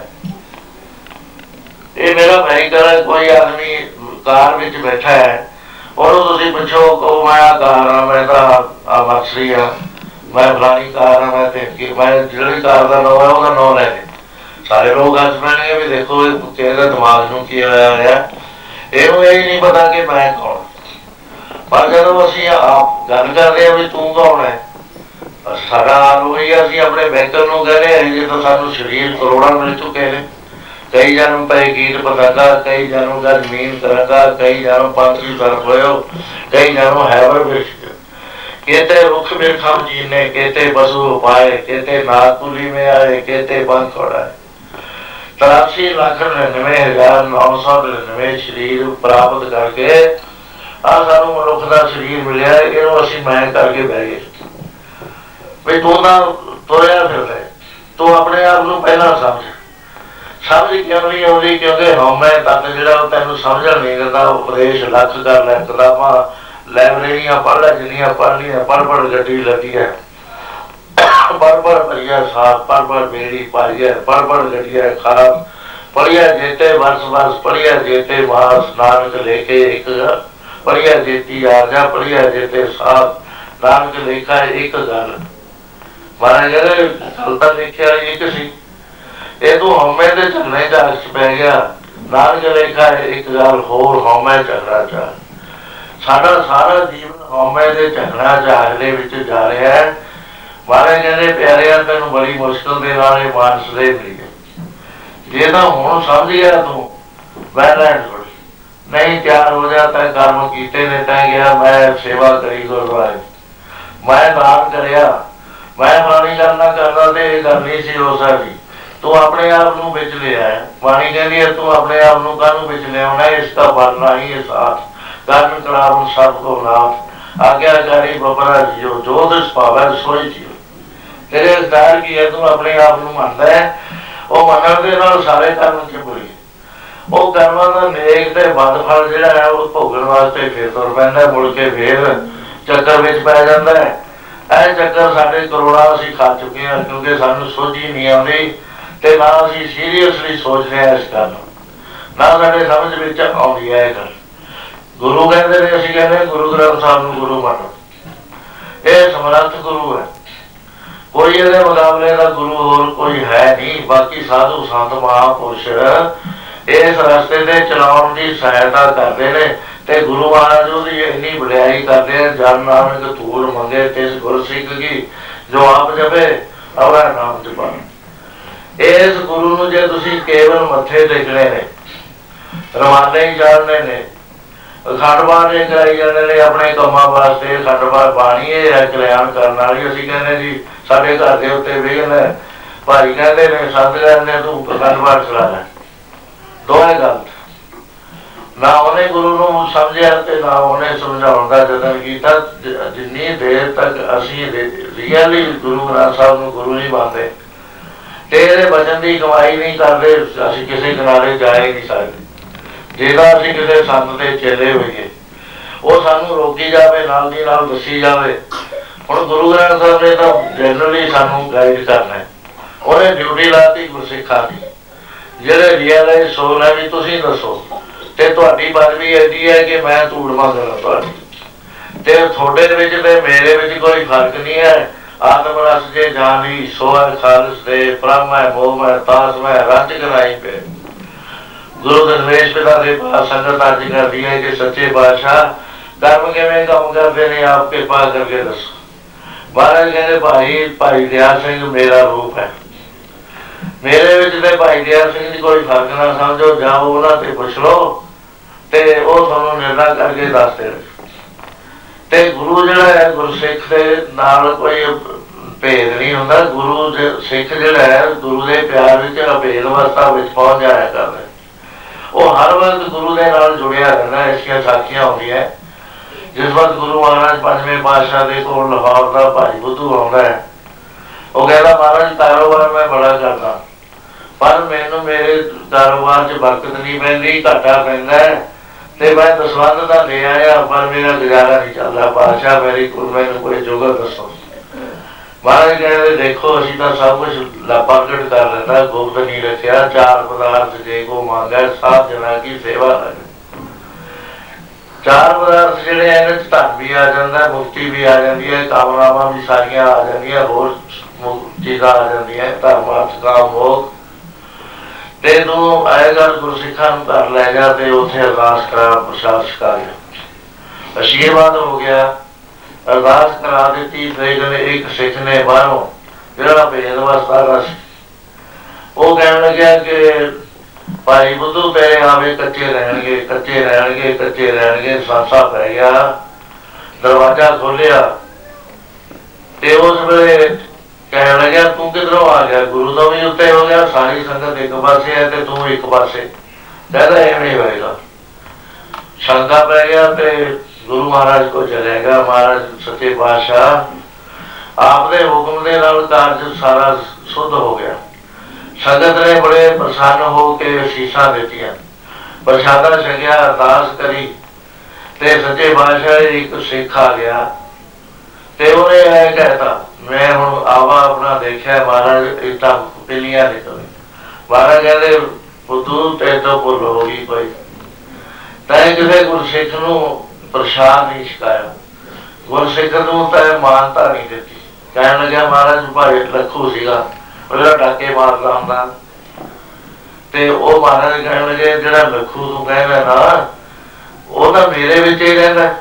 ये मेरा व्हीकल है। कोई आदमी कार विच बैठा है और तुसीं पुछो को मैं आ कार हाँ, मैं तो मर्सरी हाँ, मैं फलानी कार हाँ, मैं जिहड़ी कार का नाम है उसका नाम लैके सारे लोग हस पैणगे भी देखो किहदे दिमाग नूं की होया है, इहनूं यही नहीं पता कि मैं कौन। पर जदों असीं आप गल करदे आ भी तू कौन है, साडा हाल वही है, असीं अपने व्हीकल नूं कहने जे तो सानूं शरीर करोड़ां मिल चुके हैं। कई जन्म पे कीट पतंगा, कई जन्म का जमीन तरंगा, कई जन्म पंछी सर्प होयो, कई जन्म हैवर वृक्ष, केते रुख बिरखम जीने, केते पशु उपाय, केते नागपुली में आए, केते पंख उड़ाए। 83,99,999 शरीर प्राप्त करके आ सानू मनुख का शरीर मिलिया, इहनूं असीं मैं करके बह गए भी तू ना तुरया फिरदा, तू अपने आप नूं पहला समझ। समझ क्यों नहीं आती? क्योंकि हौमे तक जो तेन समझ नहीं देता, उपदेश लख कर लै, किताबां लाइब्रेरियां पढ़ लै, जिन्नियां पढ़ लिया, पढ़ गड्डी लगी है, पढ़ भरिया साफ, पढ़ बेड़ी पाई है, पढ़ गड्डिया खास, पढ़िया जेते वर्ष पढ़िया जेते मास, नानक लेके एक पढ़िया जेती आरजा, पढ़िया जेते साफ, नानक लेखा एक गल। महाराज कहते गल तो लिखिया एक सी, ये तू हौमे दे झगड़े च पै गया, नानक लेखा एक गल होर हौमे झगड़ा चाह। साडा सारा जीवन हौमे दे झगड़ा झागड़े विच जा रहा है। महाराज कहते प्यारिया तेन बड़ी मुश्किल के नाल मानस दे मिली है, जे तो हुण समझ गया तू वैलैंड नहीं तैयार हो जाता, कर्म कीते ने तै गया, मैं सेवा करी गुरुद्वारे, मैं दान करिया, मैं फलानी गल ना करदा ते ये गल नहीं सी हो सकदी। तू अपने आप नूं विच लिया है। बाणी कहती है तू अपने आप नूं काहनूं विच लियाउणा, इसका बनना ही है साथ, कर्म कलाम सब को नाथ, आज्ञाकारी बपरा जियो, जो दिस पावै सोई जियो। तेरे अधिकार की है, तू अपने आप नूं मनदा है, वो मनण दे नाल सारे कर्म च बुरी। ਉਹ ਕਰਮਾਂ ਦਾ ਨੇਕ ਤੇ ਬਦ ਫਲ ਜਿਹੜਾ ਹੈ ਉਹ ਭੋਗਣ ਵਾਸਤੇ ਫਿਰ ਤੁਰ ਪੈਂਦਾ, ਮੁੜ ਕੇ ਫਿਰ ਚੱਕਰ ਵਿੱਚ ਪੈ ਜਾਂਦਾ ਹੈ। ਇਹ ਚੱਕਰ ਸਾਡੇ ਕਰੋੜਾਂ ਅਸੀਂ ਖਾ ਚੁੱਕੇ ਹਾਂ, ਕਿਉਂਕਿ ਸਾਨੂੰ ਸੋਝੀ ਨਹੀਂ ਆਉਂਦੀ ਤੇ ਨਾ ਅਸੀਂ ਸੀਰੀਅਸਲੀ ਸੋਚਦੇ ਹਾਂ ਇਸ ਗੱਲ ਨੂੰ, ਨਾ ਸਾਡੇ ਸਮਝ ਵਿੱਚ ਆਉਂਦੀ ਹੈ ਇਹ ਗੱਲ। ਗੁਰੂ ਕਹਿੰਦੇ ਨੇ, ਅਸੀਂ ਕਹਿੰਦੇ ਗੁਰੂ ਗ੍ਰੰਥ ਸਾਹਿਬ ਨੂੰ ਗੁਰੂ ਮੰਨੋ, ਇਹ ਸਮਰੱਥ ਗੁਰੂ ਹੈ, ਕੋਈ ਇਹਦੇ ਮੁਕਾਬਲੇ ਦਾ ਗੁਰੂ ਹੋਰ ਕੋਈ ਹੈ ਨਹੀਂ। ਬਾਕੀ ਸਾਧੂ ਸੰਤ ਮਹਾਂਪੁਰਸ਼ ਇਸ ਰਸਤੇ ਤੇ ਚਲਾਉਣ ਦੀ ਸਹਾਇਤਾ ਕਰਦੇ ਨੇ ਤੇ ਗੁਰੂ ਮਹਾਰਾਜ ਉਹਦੀ ਇੰਨੀ ਵਡਿਆਈ ਕਰਦੇ ਆ। ਜਨ ਨਾਨਕ ਧੂੜ ਮੰਗੇ ਤਿਸ ਗੁਰ ਸਿੱਖ ਕੀ, ਜੋ ਆਪ ਜਪੇ ਆਪਣਾ ਨਾਮ ਜਪਾ। ਇਸ ਗੁਰੂ ਨੂੰ ਜੇ ਤੁਸੀਂ ਕੇਵਲ ਮੱਥੇ ਟੇਕਣੇ ਨੇ, ਰਵਾਨੇ ਹੀ ਚਾੜਨੇ ਨੇ, ਅਖੰਡ ਪਾਠ ਕਰਾਈ ਜਾਂਦੇ ਨੇ ਆਪਣੇ ਕੰਮਾਂ ਵਾਸਤੇ, ਅਖੰਡ ਪਾਠ ਬਾਣੀ ਇਹ ਹੈ ਕਲਿਆਣ ਕਰਨ ਵਾਲੀ। ਅਸੀਂ ਕਹਿੰਦੇ ਜੀ ਸਾਡੇ ਘਰ ਦੇ ਉੱਤੇ ਵਿਘਨ ਹੈ, ਭਾਈ ਕਹਿੰਦੇ ਨੇ, ਸੰਤ ਕਹਿੰਦੇ ਨੇ ਤੂੰ ਅਖੰਡ ਪਾਠ ਚਲਾ ਲੈ। ਦੋਵੇਂ ਗਲਤ, ਨਾ ਉਹਨੇ ਗੁਰੂ ਨੂੰ ਸਮਝਿਆ ਤੇ ਨਾ ਉਹਨੇ ਸਮਝਾਉਣ ਦਾ ਯਤਨ ਕੀਤਾ। ਜਿੰਨੀ ਦੇਰ ਤੱਕ ਅਸੀਂ ਰੀਅਲੀ ਗੁਰੂ ਗ੍ਰੰਥ ਸਾਹਿਬ ਨੂੰ ਗੁਰੂ ਨਹੀਂ ਮੰਨਦੇ ਤੇ ਇਹਦੇ ਵਚਨ ਦੀ ਕਮਾਈ ਨਹੀਂ ਕਰਦੇ, ਅਸੀਂ ਕਿਸੇ ਕਿਨਾਰੇ ਜਾ ਹੀ ਨਹੀਂ ਸਕਦੇ। ਜਿਹੜਾ ਅਸੀਂ ਕਿਸੇ ਸੰਤ ਦੇ ਚੇਲੇ ਹੋਈਏ, ਉਹ ਸਾਨੂੰ ਰੋਕੀ ਜਾਵੇ, ਨਾਲ ਦੀ ਨਾਲ ਦੱਸੀ ਜਾਵੇ। ਹੁਣ ਗੁਰੂ ਗ੍ਰੰਥ ਸਾਹਿਬ ਨੇ ਤਾਂ ਜਨਰਲੀ ਸਾਨੂੰ ਗਾਈਡ ਕਰਨਾ, ਉਹਨੇ ਡਿਊਟੀ ਲਾਤੀ ਗੁਰਸਿੱਖਾਂ ਦੀ। ਜਿਹੜੇ ਰੀਅਲਾਈਜ਼ ਸੋਲ ਹੈ ਵੀ ਤੁਸੀਂ ਦੱਸੋ, ਤੇ ਤੁਹਾਡੀ ਪਦਵੀ ਐਡੀ ਹੈ ਕਿ ਮੈਂ ਧੂੜ ਮੰਗਣਾ ਤੁਹਾਡੀ, ਤੇ ਤੁਹਾਡੇ ਵਿੱਚ ਤੇ ਮੇਰੇ ਵਿੱਚ ਕੋਈ ਫਰਕ ਨਹੀਂ ਹੈ। ਆਤਮ ਰਸ ਜੇ ਜਾਣੀ ਸੋ ਹੈ ਖਾਲਸ ਦੇ, ਬ੍ਰਹਮ ਹੈ ਮੋਹ ਮੈਂ ਤਾਸ ਮੈਂ ਰੰਜ ਕਰਾਈ ਪੇ। ਗੁਰੂ ਦਰਵੇਸ਼ ਪਿਤਾ ਦੇ ਪਾਸ ਸੰਗਤ ਅੱਜ ਕਰਦੀ ਹੈ ਕਿ ਸੱਚੇ ਪਾਤਸ਼ਾਹ ਕਰਮ ਕਿਵੇਂ ਕੰਮ ਕਰਦੇ ਨੇ, ਆਪ ਕਿਰਪਾ ਕਰਕੇ ਦੱਸੋ। ਮਹਾਰਾਜ ਕਹਿੰਦੇ ਭਾਈ ਦਇਆ ਸਿੰਘ ਮੇਰਾ ਰੂਪ ਹੈ, ਮੇਰੇ ਵਿੱਚ ਤੇ ਭਾਈ ਦਇਆ ਸਿੰਘ ਦੀ ਕੋਈ ਫਰਕ ਨਾ ਸਮਝੋ, ਜਾਓ ਉਹਨਾਂ ਤੇ ਪੁੱਛ ਲਓ ਤੇ ਉਹ ਤੁਹਾਨੂੰ ਨਿਰਣਾ ਕਰਕੇ ਦੱਸ ਦੇਣ। ਤੇ ਗੁਰੂ ਜਿਹੜਾ ਹੈ, ਗੁਰਸਿੱਖ ਦੇ ਨਾਲ ਕੋਈ ਭੇਦ ਨਹੀਂ ਹੁੰਦਾ। ਗੁਰੂ ਸਿੱਖ ਜਿਹੜਾ ਹੈ ਗੁਰੂ ਦੇ ਪਿਆਰ ਵਿੱਚ ਅਭੇਦ ਅਵਸਥਾ ਵਿੱਚ ਪਹੁੰਚ ਜਾਇਆ ਕਰਦਾ, ਉਹ ਹਰ ਵਕਤ ਗੁਰੂ ਦੇ ਨਾਲ ਜੁੜਿਆ ਰਹਿੰਦਾ। ਇਸਦੀਆਂ ਸਾਖੀਆਂ ਹੁੰਦੀਆਂ, ਜਿਸ ਵਕਤ ਗੁਰੂ ਮਹਾਰਾਜ ਪੰਜਵੇਂ ਪਾਤਸ਼ਾਹ ਦੇ ਕੋਲ ਲਾਹੌਰ ਦਾ ਭਾਈ ਬੁੱਧੂ ਆਉਂਦਾ ਹੈ, ਉਹ ਕਹਿੰਦਾ ਮਹਾਰਾਜ ਕਾਰੋਬਾਰ ਮੈਂ ਬੜਾ ਕਰਦਾ, ਪਰ ਮੈਨੂੰ ਮੇਰੇ ਕਾਰੋਬਾਰ 'ਚ ਬਰਕਤ ਨਹੀਂ ਪੈਂਦੀ, ਘਾਟਾ ਪੈਂਦਾ ਤੇ ਮੈਂ ਦਸਵੰਧ ਤਾਂ ਲੈ ਆਇਆ ਪਰ ਮੇਰਾ ਗੁਜ਼ਾਰਾ ਨਹੀਂ ਚੱਲਦਾ। ਪਾਤਸ਼ਾਹ ਮੇਰੀ ਮੈਨੂੰ ਕੋਈ ਜੁਗਤ ਦੱਸੋ। ਮਹਾਰਾਜ ਕਹਿੰਦੇ ਦੇਖੋ ਅਸੀਂ ਤਾਂ ਸਭ ਕੁਛ ਪ੍ਰਗਟ ਕਰ ਲੈਂਦਾ, ਗੁਪਤ ਨਹੀਂ ਰੱਖਿਆ। ਚਾਰ ਪਦਾਰਥ ਜੇ ਕੋ ਮੰਗੈ ਸਾਧ ਜਨਾ ਕੀ ਸੇਵਾ ਲੱਗੇ। ਚਾਰ ਪਦਾਰਥ ਜਿਹੜੇ ਇਹਨਾਂ 'ਚ ਧਨ ਵੀ ਆ ਜਾਂਦਾ, ਮੁਕਤੀ ਵੀ ਆ ਜਾਂਦੀ ਹੈ, ਕਾਮਨਾਵਾਂ ਵੀ ਸਾਰੀਆਂ ਆ ਜਾਂਦੀਆਂ, ਹੋਰ ਚੀਜ਼ਾਂ ਆ ਜਾਂਦੀਆਂ, ਧਰਮ ਅਰਥ ਕਾਮ ਮੋਖ। ਤੇ ਤੂੰ ਇਹ ਗੱਲ ਗੁਰਸਿੱਖਾਂ ਨੂੰ ਕਰ ਲੈ ਜਾ ਤੇ ਉੱਥੇ ਅਰਦਾਸ ਕਰਾ, ਪ੍ਰਸ਼ਾਦ ਛਕਾ ਗਿਆ। ਆਸ਼ੀਰਵਾਦ ਹੋ ਗਿਆ, ਅਰਦਾਸ ਕਰਾ ਦਿੱਤੀ। ਫਿਰ ਇੱਕ ਸਿੱਖ ਨੇ ਬਾਹਰੋਂ ਜਿਹੜਾ ਭੇਦ ਅਵਸਥਾ ਦਾ ਸੀ, ਉਹ ਕਹਿਣ ਲੱਗਿਆ ਕਿ ਭਾਈ ਬੁੱਧੂ ਤੇਰੇ ਆਵੇ ਕੱਚੇ ਰਹਿਣਗੇ, ਕੱਚੇ ਰਹਿਣਗੇ, ਕੱਚੇ ਰਹਿਣਗੇ। ਸਾਂਸਾ ਪੈ ਗਿਆ, ਦਰਵਾਜ਼ਾ ਖੋਲਿਆ ਤੇ ਉਸ ਵੇਲੇ ਕਹਿਣ ਲੱਗਿਆ ਤੂੰ ਕਿਧਰੋਂ ਆ ਗਿਆ? ਗੁਰੂ ਤੋਂ ਵੀ ਉੱਤੇ ਹੋ ਗਿਆ, ਸਾਰੀ ਸੰਗਤ ਇੱਕ ਪਾਸੇ ਹੈ ਤੇ ਤੂੰ ਇੱਕ ਪਾਸੇ। ਕਹਿੰਦਾ ਐਵੇਂ ਹੋਏਗਾ। ਸ਼ੰਕਾ ਪੈ ਗਿਆ ਤੇ ਗੁਰੂ ਮਹਾਰਾਜ ਕੋ ਚਲਿਆ ਗਿਆ। ਮਹਾਰਾਜ ਸੱਚੇ ਪਾਤਸ਼ਾਹ ਆਪ ਦੇ ਹੁਕਮ ਦੇ ਨਾਲ ਕਾਰਜ ਸਾਰਾ ਸੁੱਧ ਹੋ ਗਿਆ। ਸੰਗਤ ਨੇ ਬੜੇ ਪ੍ਰਸੰਨ ਹੋ ਕੇ ਅਸੀਸਾਂ ਦਿੱਤੀਆਂ, ਪ੍ਰਸ਼ਾਦਾ ਛਕਿਆ, ਅਰਦਾਸ ਕਰੀ ਤੇ ਸੱਚੇ ਪਾਤਸ਼ਾਹ ਇੱਕ ਸਿੱਖ ਆ ਗਿਆ ਤੇ ਉਹਨੇ ਇਹ ਕਹਿਤਾ ਮੈਂ ਹੁਣ ਆਵਾ ਆਪਣਾ ਦੇਖਿਆ ਮਹਾਰਾਜ ਇੱਟਾਂ ਪਿਲੀਆਂ ਨਿਕਲੇ। ਮਹਾਰਾਜ ਕਹਿੰਦੇ ਬੁੱਧੂ ਤੇ ਤੋਂ ਭੁੱਲ ਹੋ ਗਈ ਕੋਈ, ਤੈਂ ਕਿਸੇ ਗੁਰਸਿੱਖ ਨੂੰ ਪ੍ਰਸ਼ਾਦ ਨਹੀਂ ਛਕਾਇਆ, ਗੁਰਸਿੱਖ ਨੂੰ ਤਾਂ ਮਾਨਤਾ ਨਹੀਂ ਦਿੱਤੀ। ਕਹਿਣ ਲੱਗਿਆ ਮਹਾਰਾਜ ਭਾਈ ਲੱਖੂ ਸੀਗਾ, ਉਹਦਾ ਡਾਕੇ ਮਾਰਦਾ ਹੁੰਦਾ ਤੇ ਉਹ ਮਹਾਰਾਜ ਕਹਿਣ ਲੱਗੇ ਜਿਹੜਾ ਲੱਖੂ ਤੂੰ ਕਹਿੰਦਾ ਨਾ ਉਹ ਤਾਂ ਮੇਰੇ ਵਿੱਚ ਹੀ ਰਹਿੰਦਾ,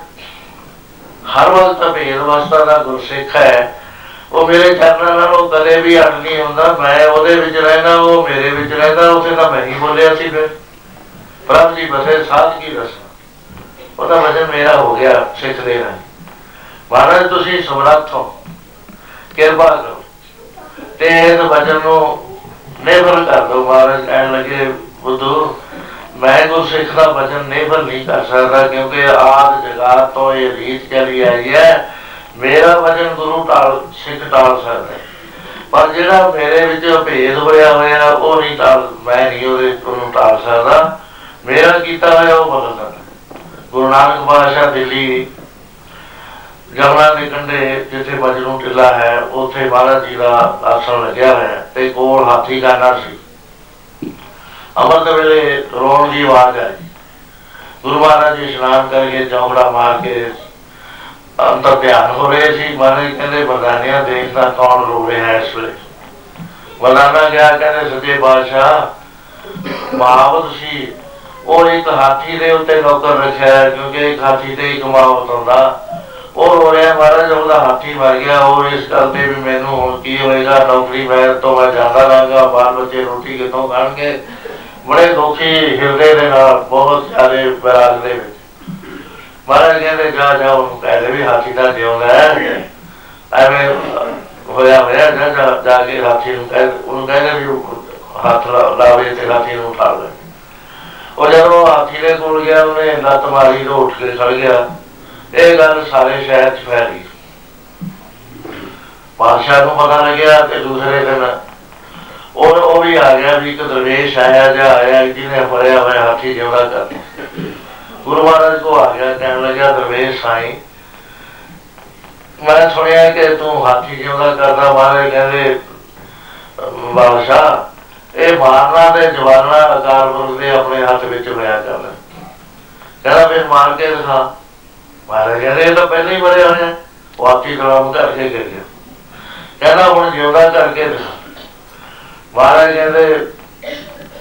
ਹਰ ਵਕਤ ਭੇਦ ਅਵਸਥਾ ਦਾ ਗੁਰਸਿੱਖ ਹੈ। ਉਹ ਮੇਰੇ ਚਰਨਾਂ ਨਾਲ ਉਹ ਕਦੇ ਵੀ ਅੜ ਨਹੀਂ ਹੁੰਦਾ, ਮੈਂ ਉਹਦੇ ਵਿੱਚ ਰਹਿੰਦਾ, ਉਹ ਮੇਰੇ ਵਿੱਚ ਰਹਿੰਦਾ। ਉੱਥੇ ਤਾਂ ਮੈਂ ਹੀ ਬੋਲਿਆ ਸੀ ਫਿਰ ਪ੍ਰਭ ਜੀ ਬਸੇ ਸਾਧ ਕੀ ਦੱਸਣਾ, ਉਹਦਾ ਵਚਨ ਮੇਰਾ ਹੋ ਗਿਆ ਸਿੱਖ ਦੇ ਨਾਲ। ਮਹਾਰਾਜ ਤੁਸੀਂ ਸਮਰੱਥ ਹੋ, ਕਿਰਪਾ ਕਰੋ ਤੇ ਇਸ ਵਚਨ ਨੂੰ ਨਿਰਭਰ ਕਰ ਦਿਓ। ਮਹਾਰਾਜ ਕਹਿਣ ਲੱਗੇ ਬੁੱਧੂ ਮੈਂ ਗੁਰਸਿੱਖ ਦਾ ਵਚਨ ਨਿਰਭਰ ਨਹੀਂ ਕਰ ਸਕਦਾ, ਕਿਉਂਕਿ ਆਦਿ ਜਗਾਤ ਤੋਂ ਇਹ ਰੀਤ ਚਲੀ ਆਈ ਹੈ। ਮੇਰਾ ਵਚਨ ਗੁਰੂ ਸਿੱਖ ਟਾਲ ਸਕਦਾ, ਪਰ ਜਿਹੜਾ ਮੇਰੇ ਵਿੱਚ ਭੇਦ ਹੋਇਆ ਉਹ ਨਹੀਂ ਟਾਲ, ਮੈਂ ਨਹੀਂ ਉਹਨੂੰ ਟਾਲ ਸਕਦਾ। मेरा किया हुआ वो बदल देना। गुरु नानक पातशाह दिल्ली जमुना के कंढे जिथे मजनू टिला है उत्थे महाराज जी का आसन लग्या हुआ है ते कोल हाथी खाना सी। अमृत वेले रोण की आवाज आई। गुरु महाराज जी स्नान करके चौंकड़ा मार के अंतर ध्यान हो रहे थे। महाराज कहते बरदानिया देखना कौन रो रहा है इस वे। बरदाना गया कहते सच्चे बादशाह महावत सी वो एक हाथी के उत्ते नौकर रखा है क्योंकि एक हाथी से एक महावत आता वो रो रहा महाराज वो हाथी मर गया और इस गल से भी मैनू हुण की होएगा नौकरी मैं तो मैं जाता रहांगा बाल बच्चे रोटी कितों खाणगे। बड़े दुखी हिरदे दे नाल बहुत ज्यादा बैराग दे विच महाराज कहते जा जा उन्होंने कह दे भी हाथी का जिउंदा है एवें होया होया जा जाके हाथी उन्होंने कहते भी हाथ लावे तो हाथी को उठा ले। और जब वो हाथी के कोल गया उन्हें लत्त मारी तो उठ के खड़ गया। ये गल सारे शहर च फैली। बादशाह को पता लग्या कि दूसरे दिन और वो भी आ गया भी एक दरवेश आया जा आया जिन्हें फड़िया हुआ हाथी जिउंदा कर दिया। गुरु महाराज को आ गया कहने लगा दरवेश साई मैं सुनिया कि तू हाथी जिउंदा करदा। महाराज कहते बादशाह ये मारना ते जवाना अकाल पुरख ने अपने हाथ विच होया करना। कहना फिर मार के दिखा। महाराज कहते ये तो पहले ही मरिया होया वो हाथी तलाम करके गिर गया। कहना हुण जिउंदा करके दिखा। महाराज कहते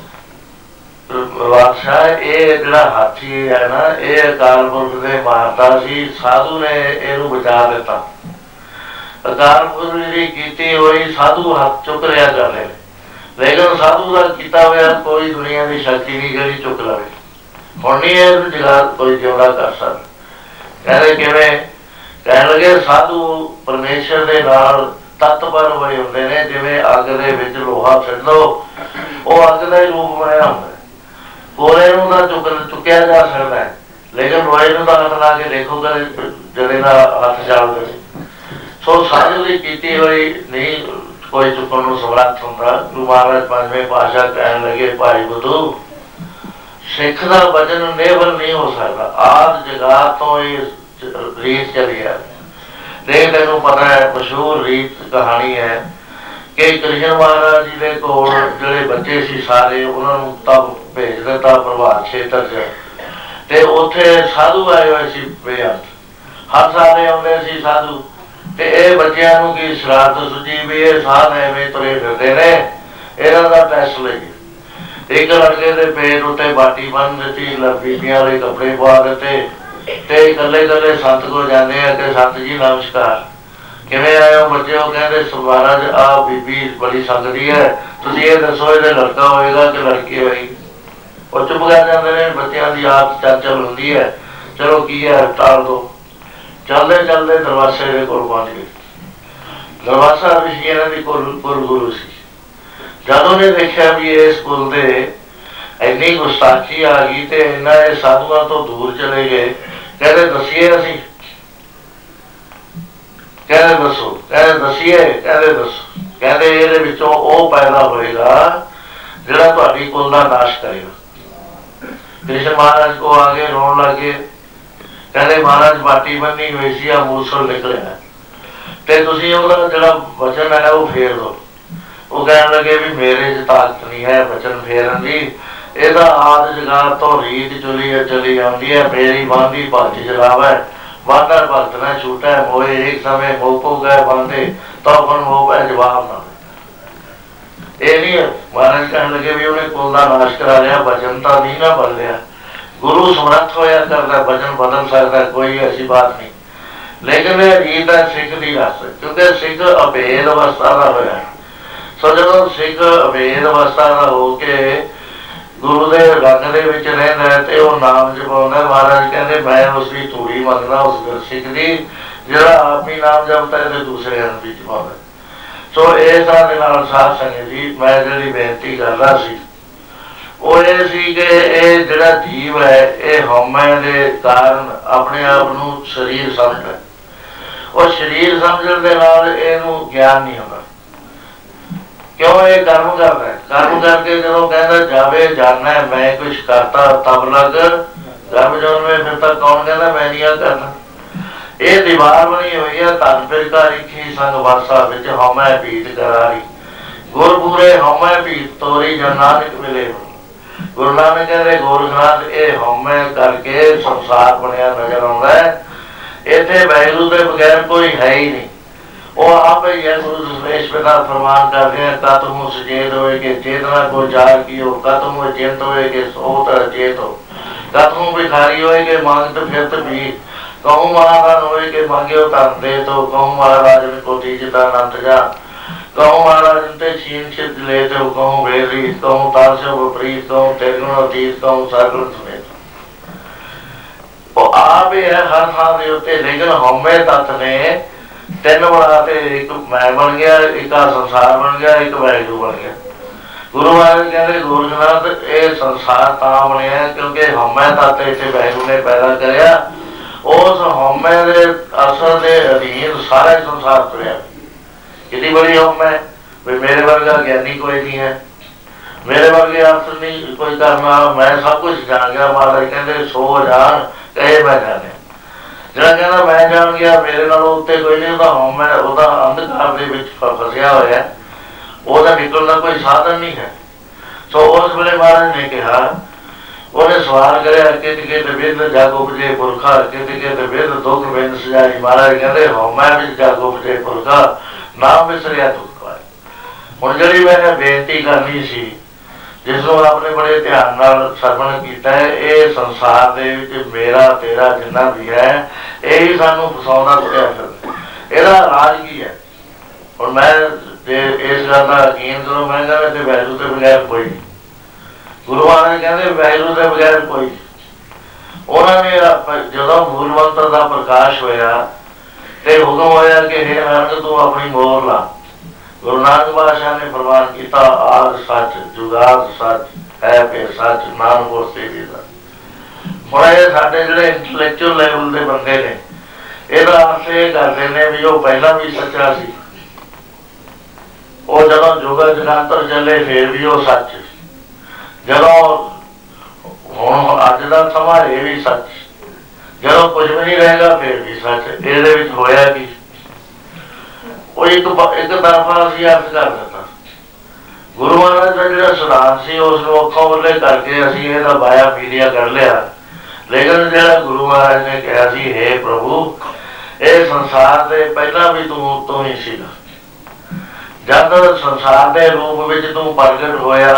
बादशाह ये जिहड़ा हाथी है ना ये अकाल पुरख ने मारता सी साधु ने इहनूं बचा दिता। अकाल पुरख जी कीती होई साधु हाथ चुक लिया कर रहे लेकिन साधु का किया हुआ कोई दुनिया की शक्ति नहीं जिहड़ी चुक लवे। हुण नहीं इहनूं जगा कोई जिउंदा कर सकदा। कहते किवें कहण लगे साधु परमेश्वर दे नाल तत्पर होए हुंदे ने जिवें अग दे विच लोहा सिੱਟ दो वो अग का ही रूप बनया हुंदा। कोले नूं तां चुक्या जा सकता है लेकिन लोहे नूं तां हथ ला के देखो कदे जड़े ना हथ जाल दे। सो साधु की कीती होई नहीं कोई चुकण नूं समर्थ हुंदा। गुरु महाराज पंजवें पातशाह कहण लगे भाई बुद्धू सिख दा वचन निर्भर नहीं हो सकता। आद जगात तो ये रीत चली है। देख तेनों पता है मशहूर रीत कहानी है कि कृष्ण महाराज जी के कोल जिहड़े बच्चे सी सारे उन्होंने तब भेज दिता प्रभात क्षेत्र च ते उत्थे साधु आए हुए सी बेअंत। हर साल आउंदे सी साधु ते ये बच्चों नूं की शरारत सुझी भी ये साध एवें तुरे फिरदे ने इन्हां दा टेस्ट लईए। एक लड़के के पेट उत्ते बाटी बन दी बीबियां वाले कपड़े पा दिते ते कल्ले कल्ले संत को जाते हैं कि संत जी नमस्कार किवें आए हो बच्चे हो। कहते महाराज आ बीबी बड़ी संगती है तुसीं ये दसो ये लड़का होएगा कि लड़की होएगी। और चुप कर जाते हैं बच्चों की आदत चंचल होंदी है चलो की है टाल दो। चलते चलते दरवासे के कोल पहुंच गए। दरवासा ऋषि इन्हां दी कुल गुरु सी। जदों ने देखा भी इस कुल दे इन्नी गुस्ताखी आ गई तो इन्ना ये साधुआं तो दूर चले गए। कहते दसीए असीं कहते दसो कहते दसीए कहते दसो कहते इहदे विचों ओह पैदा होएगा जिहड़ा तुहाडी कुल दा नाश करेगा। कृष्ण महाराज को आगे रोन लगे। कहते महाराज बाटी बनी हुई सी मूसल निकलिया ते तुसीं उहदा जिहड़ा वचन है वो फेर दो। वो कहने लगे भी मेरे च ताकत नहीं है वचन फेरन की। ਇਹਦਾ ਆਦ ਜਗਾਤ ਤੋਂ ਰੀਤ चली आती है मेरी बांधी भगत चलावे बांधा भगत न छूटा मोए एक समय मोपो गए बांधे तो अपन मोह है जवाब ना। ये नहीं है महाराज कहने लगे भी उन्हें कुल का नाश करा लिया वचन तो नहीं ना बदल लिया। गुरु समर्थ होया करता वचन बदल सकता कोई ऐसी बात नहीं। लेकिन ये रीत है सिख की रस क्योंकि सिख अभेद अवस्था का होया। सो जो सिख अभेद अवस्था का होके गुरु के रंग के रहा है तो नाम जपाता। महाराज कहते मैं उसकी तूड़ी मंगना उस सिख की जोड़ा आप ही नाम जपता है तो दूसरे भी जपाता। सो इस साध संगत जी मैं जी बेनती कर रहा सी वो ये सी कि ये जिहड़ा जीव है ये हौमे के कारण अपने आप को शरीर समझता है और शरीर समझण दे नाल इहनूं ज्ञान नहीं होता। क्यों ये कर्म करना है, कर्म करके जो कहता जावे जाना है मैं कुछ करता तब लग गर्भ जौन में, फिर तक कौन कहता मैं नहीं करना। ये दीवार बनी हुई है धन फिरकारी खी संग वासा विच हमै भीत करारी, गुरपुरे हमै भीत तोरी जन नानक मिले। गुरु नानक कहते गोरखनाथ ये हमै करके संसार बनया नजर आता है, इतने वाहिगुरू के बगैर कोई है ही नहीं। वो आप ही है गुरु दशमेश पिता फरमान करते हैं का तुम सचेत होए के चेतना को जार की हो, का तुम चिंत होए के सोत चेत हो, का तुम भिखारी होए के मांगत फिरत भी, कहूँ महाराज होए के मांगे धन दे तो, कहूँ महाराज को तीजता अनंत जा, कहूँ महाराज ते छीन छिद ले तो, कहूँ भेदरीत, कहूँ तारसे विपरीत, कहूँ तिरगुण अतीत, कहूँ सरगुण समेत। वो आप ही है हर थां दे उत्ते, लेकिन हमें तत्त ने तीन बनाते, एक मैं बन गया, एक संसार बन गया, एक वाहिगुरू बन गया। गुरु महाराज कहते गोरखनाथ ये संसार ता बनया क्योंकि हमें तत्त इसे वाहिगुरू ने पैदा कराया, उस हमें दे असर के अधीन सारा संसार तुरया। कितनी बड़ी हमें भी मेरे वर्गा ज्ञानी कोई नहीं है, मेरे वर्गे अर्थ नहीं कोई करना, मैं सब कुछ जान गया। महाराज कहते सो जान कहे मैं जाने, ਜਿਹੜਾ ਕਹਿੰਦਾ मैं जान गया मेरे नालों उत्ते कोई नहीं, ਉਹਦਾ ਹਉਮੈ ਉਹਦਾ ਅੰਧਕਾਰ ਦੇ ਵਿੱਚ ਫਸਿਆ ਹੋਇਆ, ਉਹਦਾ ਨਿਕਲਣ ਦਾ ਕੋਈ ਸਾਧਨ नहीं है। ਸੋ ਉਸ ਵੇਲੇ ਮਹਾਰਾਜ ਨੇ ਕਿਹਾ, ਉਹਨੇ ਸਵਾਲ ਕਰਿਆ ਕਿਤ ਕਿਤ ਵਿਦ ਜਗ ਉਪਜੇ ਪੁਰਖਾ, ਕਿਤ ਕਿਤ ਵਿਦ ਦੁੱਖ ਬਿੰਦ ਸਜਾਈ। ਮਹਾਰਾਜ ਕਹਿੰਦੇ ਹਉਮੈ ਵਿੱਚ ਜਗ ਉਪਜੇ ਪੁਰਖਾ, ਨਾਮ ਵਿਸਰਿਆ ਦੁੱਖ ਪਾਏ। ਹੁਣ ਜਿਹੜੀ ਮੈਂ ਬੇਨਤੀ ਕਰਨੀ ਸੀ, जिसनों आपने बड़े ध्यान नाल सरवण किया है, ये संसार दे विच मेरा तेरा जिन्ना भी है यही सानू फसाउंदा तुरिया फिरदा, इहदा राज की है। और मैं इस गल का यकीन करो, मैं कहना इत्थे वाहिगुरू के बगैर कोई नहीं। गुरु महाराज कहते वाहिगुरू के बगैर कोई नहीं। उन्होंने जदों मूल मंत्र का प्रकाश होया ते हुक्म होया कि हे नानक तू अपनी मोहर ला। गुरु नानक बादशाह ने फरमान किया आद सच जुगाद सच है फिर सच नानक उसे भी सच। हुण ये साडे जिहड़े इंटलैक्चुअल लैवल के बंदे ने इहदा अर्थ ये करदे ने भी वो पहला भी सच्चा सी, वो जदों जुगा जगांतर चले फिर भी वो सच, जदों हुण अज दा समां ये भी सच, जदों कुछ भी नहीं रहेगा फिर भी सच। इहदे विच होया कि वो एक तरफा असीं अर्थ कर दिता। गुरु महाराज का जो सिद्धांत से उसको अखों बल्ले करके असीं इहदा वाया पीलिया कर लिया, लेकिन जो गुरु महाराज ने कहा सी हे प्रभु ये संसार के पहला भी तू ही सीगा, जब संसार के रूप में तू प्रगट होया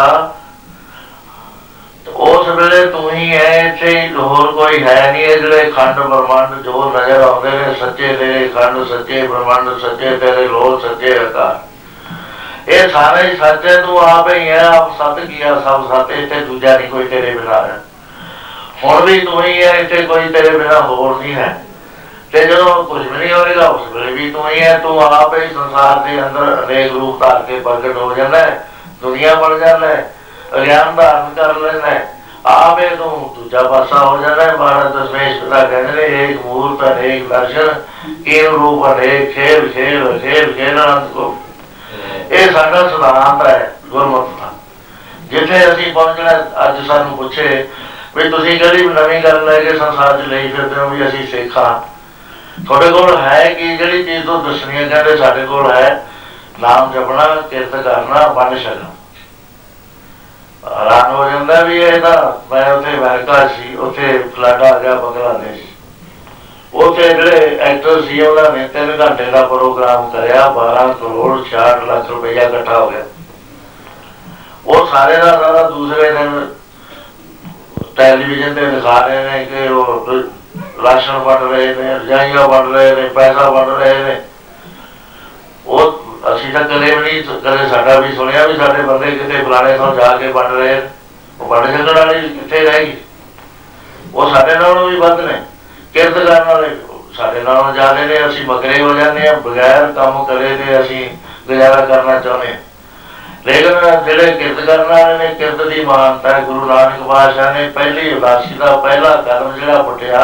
उस वेले तू ही है, इत्थे होर कोई है नहीं। जिहड़े खंड ब्रह्मंड जो नजर आउंदे ने, सच्चे तेरे खंड सच्चे ब्रह्मंड सच्चे तेरे लोल सच्चे आकार, ये सारे ही सच है। तू आप ही है, आप सत किया सब सत, इत्थे दूजा नहीं कोई तेरे बिना है। हुण भी तू ही है, इत्थे कोई तेरे बिना होर नहीं है। ते जदों कुछ भी नहीं होएगा उस वेले भी तू ही है। तू आप ही संसार के अंदर अनेक रूप धार के प्रगट हो जाना है, दुनिया बन जाना है, अज्ञान धारण कर लेना है, आप तू दूजा पासा हो जाना है। महाराज दशमेश पिता कहते हैं एक मूर्त अनेक दर्शन, केव रूप अनेक खेल खेल खेल खेल अनंत को। ये साडा सिद्धांत है गुरमत का, जिथे असीं पहुंचना। अज सानू पुछे भी तुसीं किहड़ी नवीं गल लैके संसार च लई फिरदे हो भी असीं सिख हां, तुहाडे कोल है कि जिहड़ी चीज़ तो दसनी है? कहते साडे कोल है नाम जपना, किरत करना, वंड छकना। हैरान हो जाता भी है। मैं उत्थे अमेरिका सी, उत्थे फ्लड आ गया बांग्लादेश, उत्थे जिहड़े एक्टर सी उन्होंने 3 घंटे का प्रोग्राम कराया, 12 करोड़ 66 लाख रुपया इकट्ठा हो गया। वो सारे का सारा दूसरे दिन टेलीविजन पे दिखा रहे हैं कि वो राशन बंट रहे हैं, रजाइयां बंट रहे हैं, पैसा बंट रहे हैं। वो असीं तां कदे भी नहीं, कदे साडा भी सुनिया भी साडे बंदे किते फलाणे थां जाके बंट रहे, वंड छकण वाली कित्थे रहेगी? वो साडे नालों भी वध ने, किरत करन वाले साडे नालों ज़्यादा ने। असीं बकरे हो जाते हैं, बगैर काम करे ते असीं गुजारा करना चाहुंदे हां। लेकिन जिहड़े किरत करन वाले ने, किरत की मानता है। गुरु नानक बादशाह ने पहली उदासी का पहला कदम जिहड़ा पुट्टिया,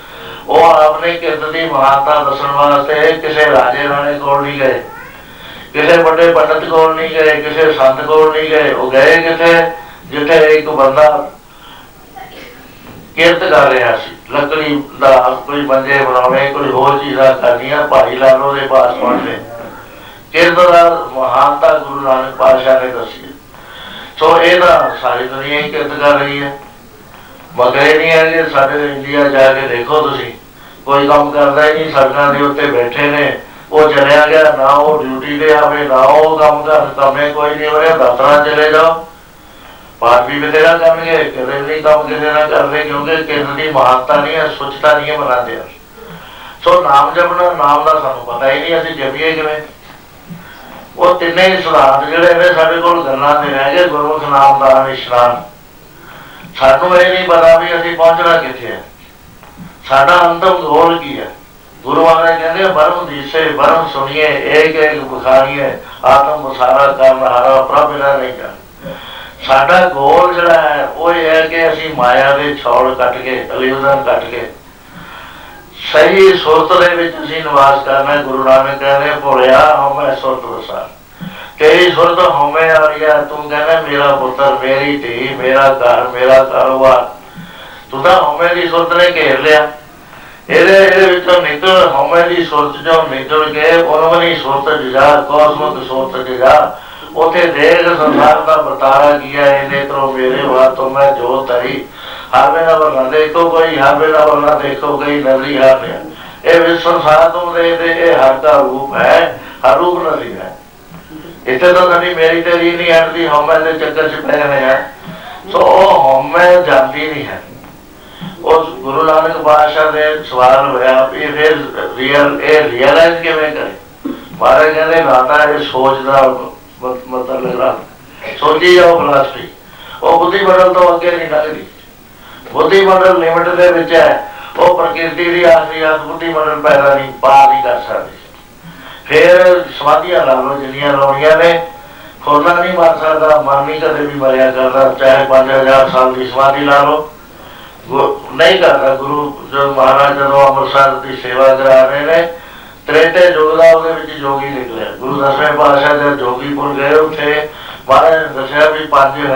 वो आपने किरत की महानता दसन वास्ते किसी राजे राणे कोल नहीं गए, किसी बड़े पंडित कोल नहीं गए, किसी संत कोल नहीं गए। वो गए किथे? जिथे एक बंदा किरत कर रहा सी, लकड़ी का कोई मंजे बनाने, कोई होर चीज़ां करनियां, भाई लालो के पास पहुंच गए। किरत का महानता गुरु नानक पातशाह ने दसी। सो ये सारी दुनिया ही किरत कर रही है। मगरे नहीं है कि साढ़े इंडिया जाके देखो तुसी, कोई काम करता ही नहीं, सड़कों के उत्ते बैठे ने। वो चलिया गया, ना वो ड्यूटी पे आवे, ना वो काम कर कमे कोई नहीं हो रहा। दफ्तर चले जाओ, पाठ भी बतेरा करे, किसी नहीं काम किसी ना करते, क्योंकि किसी की महानता नहीं है, स्वच्छता नहीं है बनाते। सो नाम जपना, नाम का सानू पता ही नहीं, असं जपीए किवें। वो तीन ही सिद्धांत जोड़े ने साढ़े को गल्लां ते रह गए, गुरमुख नाम दान इशनान। सानू ये नहीं पता भी असीं पहुंचना कित्थे है, साडा अंतिम गोल की है। गुरु महाराज कहते बरम दिसे बरम सुनिए, एक एक बखानिए, आत्म बसारा करनहारा प्रभ बिना नहीं जान। साडा गोल जिहड़ा है वो ये है कि असीं माया के छौल कट के, इल्यूजन कट के सही सुरत दे विच असीं निवास करना। गुरु नानक कहते भोलिया हमें सुरत वसा, तेरी सुरत हमें आ रही है। तू कहना मेरा पुत्र, मेरी धी, मेरा घर, मेरा कारोबार, तू तो हमें की सुरत ने घेर लिया। निकल हौमे की सुरत जो निकल के उन्होंने सुरत जा, कॉस्मिक सुरत जा, उथे देख संसार का बरतारा किया। इन्हें तो मेरे बात तो मैं जो तरी हर वेला वरना देखो कोई, हर वेला वरना देखो कोई, नजरी हार लिया। ये विश्व संसार तुम दे हर का रूप है, हर रूप नहीं है। इतने तो नहीं मेरी तेरी नहीं हटती, हौमे के चक्कर च पै रहे हैं। तो हौमे जाती नहीं है। उस गुरु नानक पातशाह ने सवाल होया भी फिर रियलाइज किवें करे। महाराज कहते नाता है सोच का मतलब लग रहा, सोची जाओ फिलासफी, वो बुद्धि मंडल तो अगे नहीं लगती। बुद्धि मंडल लिमिट के विच है, वो प्रकृति की आखिरी बुद्धि मंडल पैदा नहीं पार नहीं कर सकती। फिर समाधियां ला लो जिन्नियां लाउणियां ने, खोलना नहीं मार सकता, मन नहीं कदे भी मरिया करता, चाहे 5000 साल की समाधि ला लो, नहीं करता। गुरु जो महाराज जो अमृतसर की सेवा करा रहे हैं, त्रेते युग का जोगी निकले। गुरु 10वें पातशाह जब जोगीपुर गए, उठे महाराज ने दसिया भी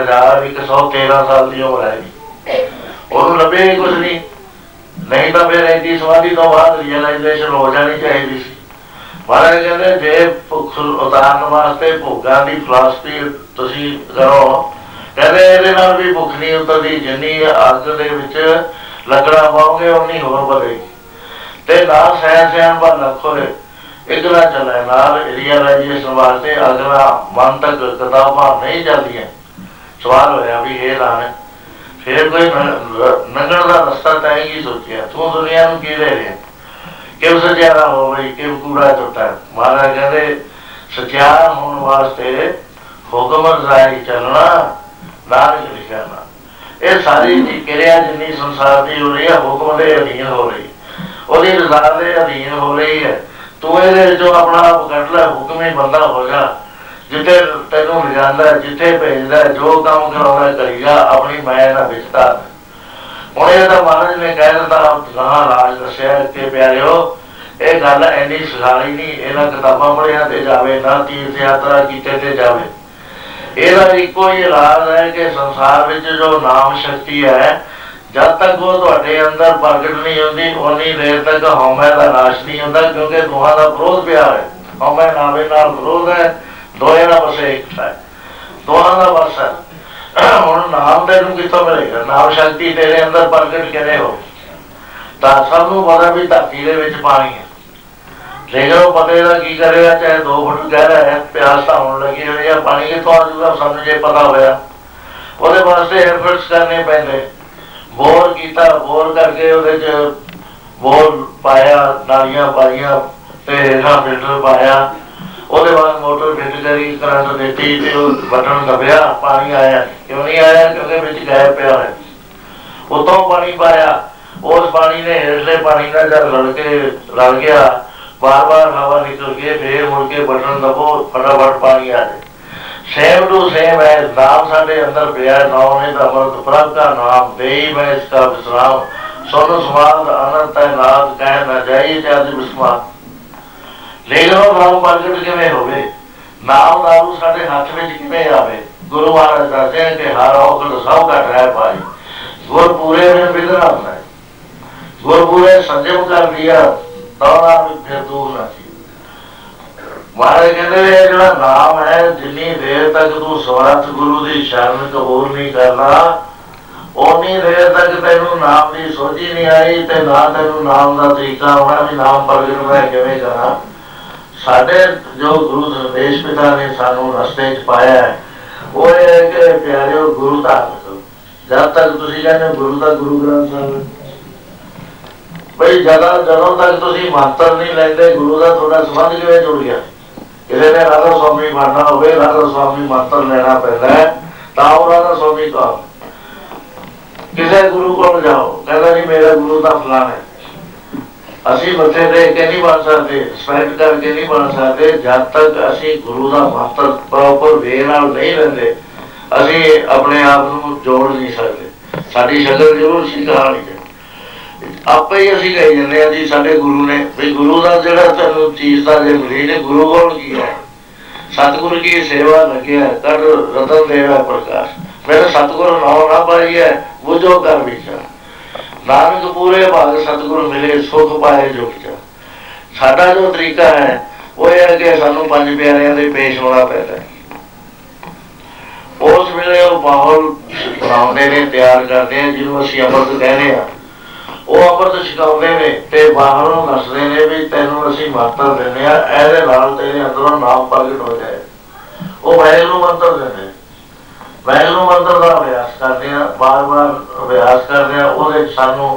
5113 साल की उम्र है, उन्होंने लभे ही कुछ नहीं तो फिर इनकी समाधि तो बाद रियलाइजेशन हो जानी चाहिए। महाराज कहते जे भुख उतारने वास्ते भोगां की फिलासफी तुसीं करो, कहते ये भी भुख नहीं उतरती, जिन्नी अग के लगना पाओगे उन्नी होर बढ़ेगी। तो ना सैन सैन पर लखो एक ना चले, नाल रियलाइजेशन वास्ते अगला मन तक किताबां नहीं चलती। सवाल होया भी ये लाने फिर कोई नंगण का रस्ता तय की सोचा, तू दुनिया को की ले रहे, किव सचियारा हो गई, किव कूड़ा चुटा। महाराज कहते सचियार होने वास्ते हुक्म रजाई चलना, नानक लिखा ना। ये सारी क्रिया जिन्नी संसार की हो रही है हुक्म के अधीन हो रही, वो रजा के अधीन हो रही है। तू ये अपना आप कट लै, हुक्म ही बंदा हो जा, जिथे तेनों लिजांदा, जिथे भेजदा, जो काम कराउंदा करी जा, अपनी मैं ना विचता। हुण ये तां महाराज ने कह दिता, गहां राज दस्सिया कि प्यारिओ ये गल इन्नी सखाली नहीं, इन्हां किताबां पढ़िया ते जावे, ना तीर्थ यात्रा कीते ते जावे। ਇਹਦਾ ਇੱਕੋ ਹੀ ਇਲਾਜ है कि संसार में जो नाम शक्ति है, जब तक वो तुहाडे अंदर प्रगट नहीं होती उन्नी देर तक हौमे का नाश नहीं होता, क्योंकि दोहां का विरोध प्यार है। हौमे नावे नाल विरोध है, दोए का बस एक है, दोहां का बस है। हुण नाम तेनों कित्थों मिलेगा? नाम शक्ति तेरे अंदर प्रगट किवें हो? तां सबनूं पता भी धरती दे विच पानी है, लेकिन वो पते का की करेगा, चाहे 2 फुट गहरा है, प्यास तो होने लगी हुई है, पानी कितों आ जाऊगा सानूं जे पता होया। ਉਹਦੇ वास्ते एफर्ट्स करने पैंदे। बोर किया, बोर करके बोर पाया, नालियां पाइया, फिल्टर पाया, ਉਹਦੇ बाद मोटर फिट करी, करंट देती, बटन दबिया, पानी आया। क्यों नहीं आया? क्योंकि बिच गैप पिया है। उतों पानी पाया, उस पानी ने हेठले पानी का जब रल गया, बार बार हवा निकल के फिर मुड़ के बटन दबो, फटाफट पानी आ जाए। सेम टू सेम है, नाम साढ़े अंदर पिया, नाम ने अमृत प्रभ का नाम दे मैं इसका विश्राम, सुन समाध अनंत है नाथ कह न जाइए चाहे विस्मात। लेकिन वो नाम प्रगट किवें होवे? नाम दारू साढ़े हाथ में किमें आवे। गुरु महाराज दसते हैं कि हर औगल सब घट रहा है भाई, गुर पूरे में बिगड़ा होता है, गुर पूरे संजम कर दिया दौड़ा भी फिर दूर ना थी। महाराज कहते जो नाम है जिन्नी देर तक तू स्वार्थ गुरु की शरण कबूल नहीं करना उन्नी देर तक तेनू नाम की सोची नहीं आई ते ना तेनू नाम का तरीका होना भी नाम प्रगट मैं किवें करा। साडे जो गुरु संदेश पिता ने सानू रस्ते च पाया है वो ये है कि प्यारे गुरु धारण करो। जब तक तुसीं कहंदे गुरु का गुरु ग्रंथ साहिब भाई जदों तक तुसीं मंत्र नहीं लेंदे गुरु का थोड़ा संबंध किवें जुड़ गया। किसी ने राधा स्वामी बनना हो राधा स्वामी मंत्र लेना पैदा है तो राधा स्वामी कहो। किसी गुरु को जाओ कहता जी मेरा गुरु का फलाना है, असी मथे देख के नहीं बन सकते, रिस्पैक्ट करके नहीं बन सकते जब तक असी गुरु का मंत्र प्रॉपर वे नाल नहीं लेंदे असी अपने आप को जोड़ नहीं सकते। साडी शक्ल जरूर सी कहानी है आपे ही असी कही जाने जी साडे गुरु ने भी गुरु का जो तेन चीज का जो मिली ने गुरु कौन की है सतगुरु की सेवा लगे है कर रतन देव है प्रकाश मेरे सतगुरु नाव ना पाई है बुझो कर विचार नानक पूरे भाग सतगुरु मिले सुख पाए जो विचार। साडा जो तरीका है वो है कि सानू पंज प्यारिਆਂ ਦੇ पेश होना पैदा है। उस वेले वो माहौल बनाते ने तैयार करते हैं जिन्होंने असीं अमृत कहने हैं वो अमृत छकाते ने ते बाहरों दसते ने भी तेनों असीं मंत्र देने ऐदे नाल तेरे अंदरों नाम प्रगट हो जाए। वो वाहिगुरू मंत्र देने वाहिगुरू मंत्र का अभ्यास करते हैं बार बार अभ्यास करते हैं वो सानू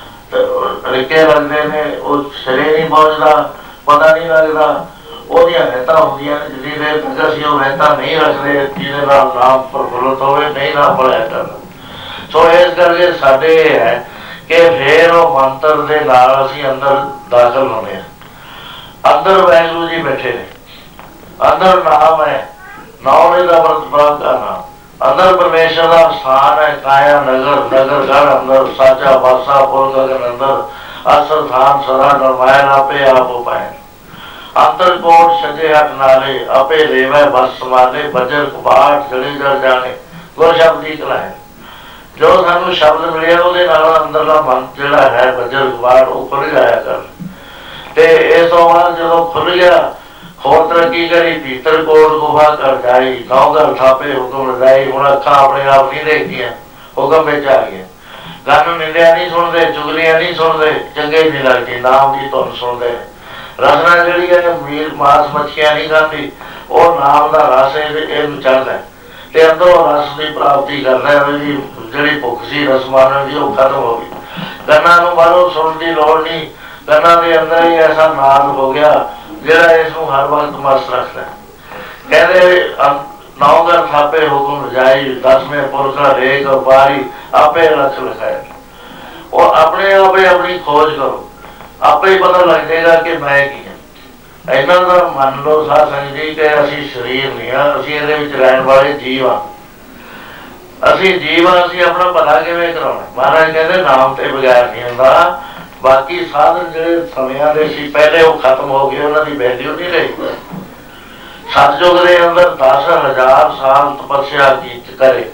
तरीके लगते हैं वो सिरे नहीं पहुँचता पता नहीं लगता ओदियां रहता होंदियां जिन्नी देर तक असीं वो रहता नहीं रखते जिहदे नाल नाम प्रफुल्लित होवे नहीं नाम भुलाया करना। सो इस करके साडे है कि फिर वो मंत्र दे नाल असीं अंदर दाखल होने अंदर वाहिगुरू जी बैठे ने अंदर नाम है नाम का व्रत प्राप्त करना अंदर परमेश्वर का स्थान है काया नगर नगर गढ़ अंदर साचा बासा पुल गगन अंदर असर थान सदा नरमायन आपे आप पाए अंतर कोट सजे हट नाले आपे लेवे बस समाले बजर कपाट जड़े जड़ जाने गुर शब्द की कलाए जो सानू शब्द मिले ਉਹਦੇ ਨਾਲ ਅੰਦਰਲਾ ਮਨ ਜਿਹੜਾ है बजर कपाट वो खुल जाया कर ते इस तो बाद जो खुल गया होर तरक्की करी भीतर कोट गुफा कर जाई नौ घर थापे हुक्म रजाई हुण अखां अपने आप नहीं देखदियां हुक्म विच आ गए गन निंदिया नहीं सुनते चुगलियां नहीं सुनते चंगे नहीं लगदी नाम की धुन सुनते रसना जिहड़ी है मीर मांस मच्छियां नहीं खाती वो नाम का रस इहनूं चढ़दा ते अंदरों रस की प्राप्ति करना है जी जिहड़ी भुख सी रस मानण दी वो खत्म हो गई गन्ना नूं बाहरों सुणन की लोड़ नहीं गन्ना के अंदर ही ऐसा नाद हो गया जिहड़ा इसनूं हर वक्त मस्त रखता है। कहते नौ घर थापे हुक्म रजाई 10वें पुरखा रेख और बारी आपे रख लिखाए वो अपने आप ही अपनी खोज करो आपे ही पता लग जाएगा कि मैं की हाँ। इन्हां दा मन लो साध संगत जी कि असीं शरीर नहीं हाँ असीं इहदे विच रहण वाले जीव हाँ असीं जीव हाँ असीं अपना भला किवें कराउणा। महाराज कहते नाम ते बगैर नहीं हुंदा बाकी साधन जिहड़े समयां दे सी पहले वो खत्म हो गए उन्हां दी वैल्यू नहीं रही। सतयुग के अंदर 10,000 साल तपस्या की करे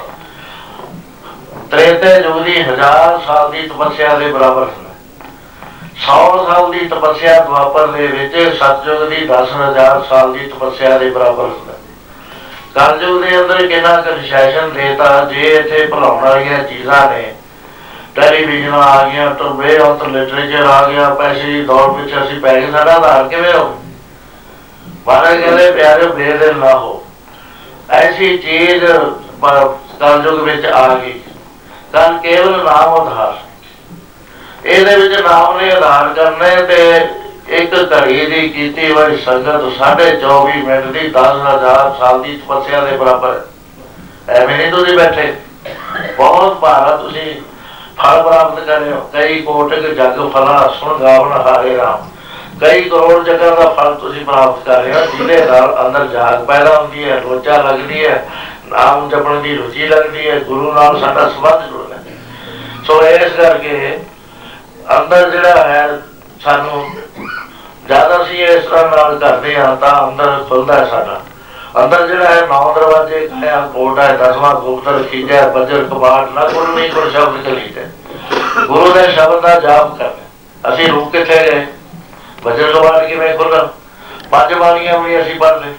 त्रेते युग की 1000 साल की तपस्या के बराबर 100 साल की तपस्या द्वापर के सतयुग की 10,000 साल की तपस्या के बराबर होता। कलयुग के अंदर कितना कंसैशन देता जे इतने भुलाउण वाली चीज़ा ने टेलीविजन आ गया टुरबे अंत लिटरेचर आ गया पैसे की दौड़ पिछे असीं पै गए साडा आधार किवें हो महाराज कहते प्यारे बेदिल ना हो ऐसी चीज कलयुग में आ गई कल केवल नाम आधार ਇਹਦੇ ਵਿੱਚ ਨਾਮ ਨੇ ਆਧਾਰ करने ते एक घड़ी की कीती हुई संगत 24.5 मिनट की 10,000 साल की तपस्या के बराबर एवं नहीं तुम बैठे बहुत भारा तुम फल प्राप्त कर रहे हो कई कोटक जग फला सुन गावन हारे राम कई करोड़ जगह का फल तुम प्राप्त कर रहे हो जिहदे अंदर जाग पैदा होती है रोजा लगती है नाम जपण की रुचि लगती है गुरु नाल साडा संबंध जुड़दा है। सो इस करके अंदर जिहड़ा है सानू जब असी इस तरह करते हैं तो अंदर खुलता है साडा अंदर जो है 9 दरवाजे काया कोट है 10वां गुप्त रखीजा है बजर कपाट ना खुलनी गुर शब्द कलीत है गुरु के शब्द का जाप करना असी रुक किथे गए बजर कपाट किवें खुला 5 बाणियां भी असी पढ़ ले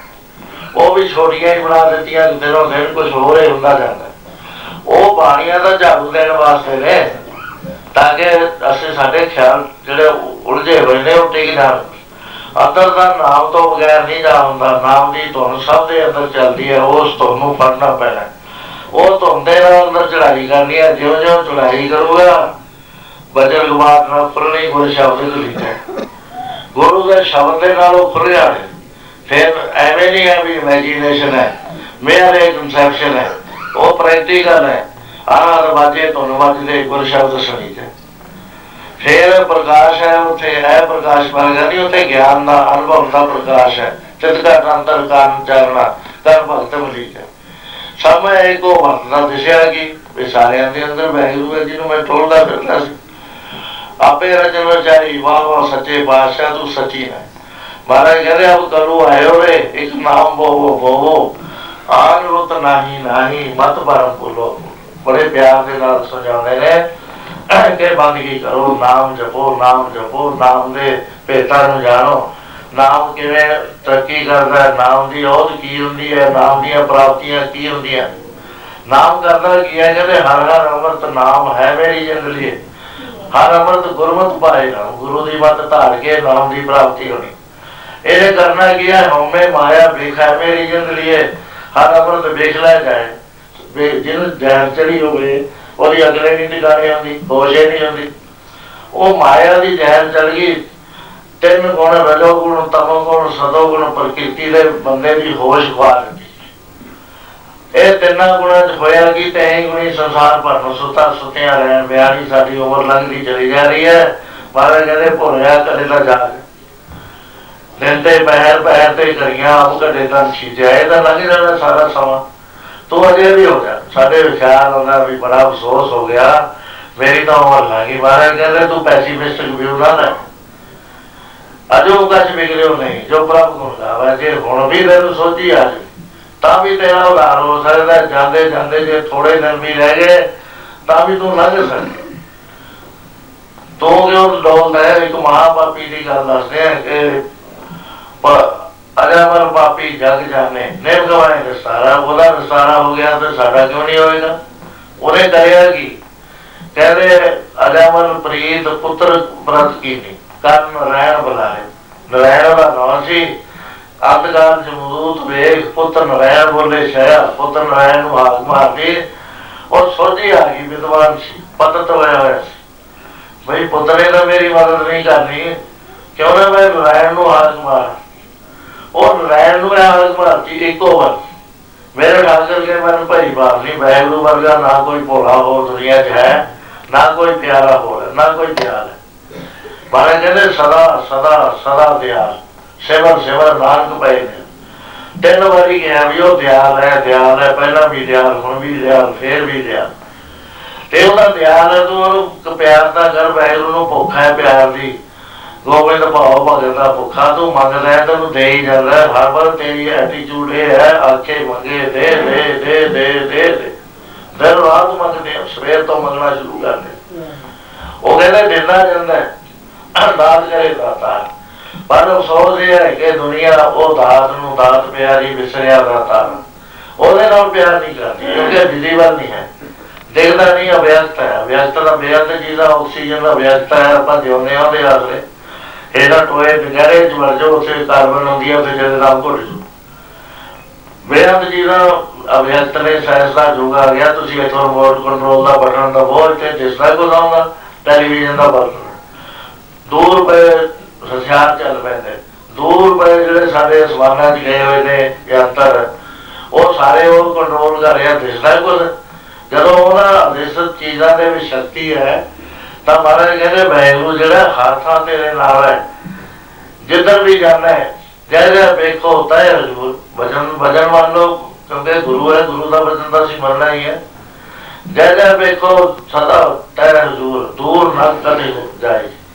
वो भी छोटियां ही बना दित्तियां दिनों दिन कुछ हो रहे हुंदा जांदा वो बाणियां दा झाड़ू देने वास्ते ने ताकि असी साडे ख्याल जिहड़े उलझे हुए ने वो टिक जाण अंदर का नाम तो बगैर नहीं जा होंदा नाम की धुन सब के अंदर चलती है उस धुन नूं फड़ना पैना वो धुन दे नाल अंदर चढ़ाई करनी है ज्यों ज्यों चढ़ाई करूगा बजर कपाट नाल खुलनी गुर शब्द कलीत है गुरु के शब्द के नाल खुलिया है फिर एवं नहीं है भी इमेजिनेशन है मेरे कंसैप्शन है वो प्रैक्टिकल है आह दरवाजे धुन वजदे गुर शब्द सुनीते फिर प्रकाश है उत्थे है प्रकाश बन गया नहीं उत्थे ज्ञान का अनुभव का प्रकाश है चितघट अंतर कान चलना कर भगत मलीक है सब मैं एक वरतना दिशा कि सारे के अंदर वाहिगुरू है जिन्होंने मैं टोलता फिरता आपे रचन रचाई वाह वाह सच्चे बादशाह तू सची है महाराज कहते अब करो आयो रे एक नाम बोवो बोवो आन रुत नाही नाही मत परम बोलो बड़े प्यार के नाल समझाने ने के बंदगी करो नाम जपो नाम दे भेतां नूं जानो नाम किवें तरक्की करदा है नाम दी औध की हुंदी है नाम दी प्राप्तियां की हुंदियां नाम करदा की है कहते हर हर अमृत नाम है मेरी जिंदगी हर अमृत गुरमत पाए ना गुरु दी मत धार के नाम दी प्राप्ति होनी इहने करना की है हौमे माया बेख है मेरी जिंदगी हर अमृत बेख लै जाए जिन्होंने जहर चढ़ी होवे और अगले नहीं टिकाने आती होश ही नहीं आती वो माया की जहर चल गई 3 गुण रजोगुण तमोगुण सतोगुण प्रकृति के बंदे की होश खवा दी ये 3 गुणों च होया कि तैं गुणी संसार भर में सुता सुत्या रहन बयानी साडी उम्र लंघदी चली जा रही है महाराज कहते भुलिया कदे ना जाग दिन ते पहर ते करियां आप घटे तन छीजा ये तो लंघ जाना सारा समा तो अजे भी हो गया साढ़े ख्याल होना भी बड़ा अफसोस हो गया मेरी तो उम्र लगी महाराज कहते तू पैसिमिस्टिक व्यू ना ले अजो कछ बिगड़ो नहीं जो प्रभु गुण गावे जे हुण भी तेन सोची आ ता भी तेरा उधार हो सकता है जाते जाते जे थोड़े दिन भी रह गए ता भी तू लंघ सकते तो जो डोलता है एक महापापी की गल दसदे हैं कि अजामल पापी जग जाने नेम गवाए दस्तारा बोला दस्तारा हो गया तो साडा क्यों नहीं होएगा उन्हें करेगा कि कहते अजामल प्रीत पुत्र व्रत की नहीं कर नारायण बुलाए नारायण का नाम सी अंधकार जमदूत वेग पुत्र नारायण बोले शया पुत्र नारायण नूं हाक मार दी और सोझी आ गई विद्वान सी पतत होया होया सी भाई पुत्र ने तो मेरी मदद नहीं करनी क्यों ना मैं नारायण नूं हाक मार और नारायण नूं हाक मारती एको बार मेरे ठाकर के मन भाई बाप नहीं वाहिगुरू वर्गा ना कोई भोला हो दुनिया च है ना कोई प्यारा हो ना कोई दयाल है महाराज कहते सदा सदा सदा दयाल सेवर सेवर नानक पाए ने 3 बारी गया भी वो दयाल है पहला भी दयाल हुण भी दयाल फिर भी दयाल ते उहदा दयाल है तू प्यार दा कर वाहिगुरू नूं भुख है प्यार दी गोबिंद भाव भगत का भुखा तू मंगदा है तेन दे ही जाता है हर बार तेरी एटीट्यूड ये है आखे मंगे दे दे दे दे दे दे दिन रात मंगते सवेर तो मंगना शुरू कर दे वो कहते देना जाता है दात करे दाता पर अफसोस ये है कि दुनिया वो दात नूं दात प्यारी विसरिया दाता ਉਹਦੇ ਨਾਲ प्यार नहीं करती क्योंकि विजिबल नहीं है दिखता नहीं अव्यक्त है अव्यक्त का बेअंत चीज़ ऑक्सीजन का व्यक्त है आप जिउने ਉਹਦੇ आसरे ਇਹਦਾ ਟੋਏ ਗਹਿਰੇ ਚ ਵੜ ਜਾਓ ਉੱਥੇ ਕਾਰਬਨ ਹੁੰਦੀ ਹੈ ਫਿਰ ਜਦ ਨਾਮ ਘੁੱਟ ਜੂ ਬੇਅੰਤ ਚੀਜ਼ਾਂ ਅਵਿਅਕਤ ਨੇ ਸਾਇੰਸ ਦਾ ਯੁੱਗ ਆ ਗਿਆ ਤੁਸੀਂ ਇੱਥੋਂ ਰਿਮੋਟ ਕੰਟਰੋਲ ਦਾ ਬਟਨ ਦਬਾਓ ਇੱਥੇ ਦਿਸਦਾ ਕੁਝ ਆਉਂਦਾ ਟੈਲੀਵਿਜ਼ਨ ਦਾ ਬਟਨ ਦੂਰ ਪਏ ਹਥਿਆਰ ਚੱਲ ਪੈਂਦੇ ਦੂਰ ਪਏ ਜਿਹੜੇ ਸਾਡੇ ਅਸਮਾਨਾਂ 'ਚ ਗਏ ਹੋਏ ਨੇ ਯੰਤਰ ਉਹ ਸਾਰੇ ਉਹ ਕੰਟਰੋਲ ਕਰ ਰਿਹਾ ਦਿਸਦਾ ਕੁਝ ਜਦੋਂ ਉਹਨਾਂ ਅਦਿਸਤ ਚੀਜ਼ਾਂ ਦੇ ਵਿੱਚ ਸ਼ਕਤੀ ਹੈ तो महाराज कहते वाहिगुरू जो हर थां तेरे नाल है जिधर भी जाना है जय जय देखो होता है हजूर भजन भजन मान लो क्योंकि गुरु है गुरु का भजन तो मरना ही है जय जय देखो सदा तय हजूर दूर न कभी जाए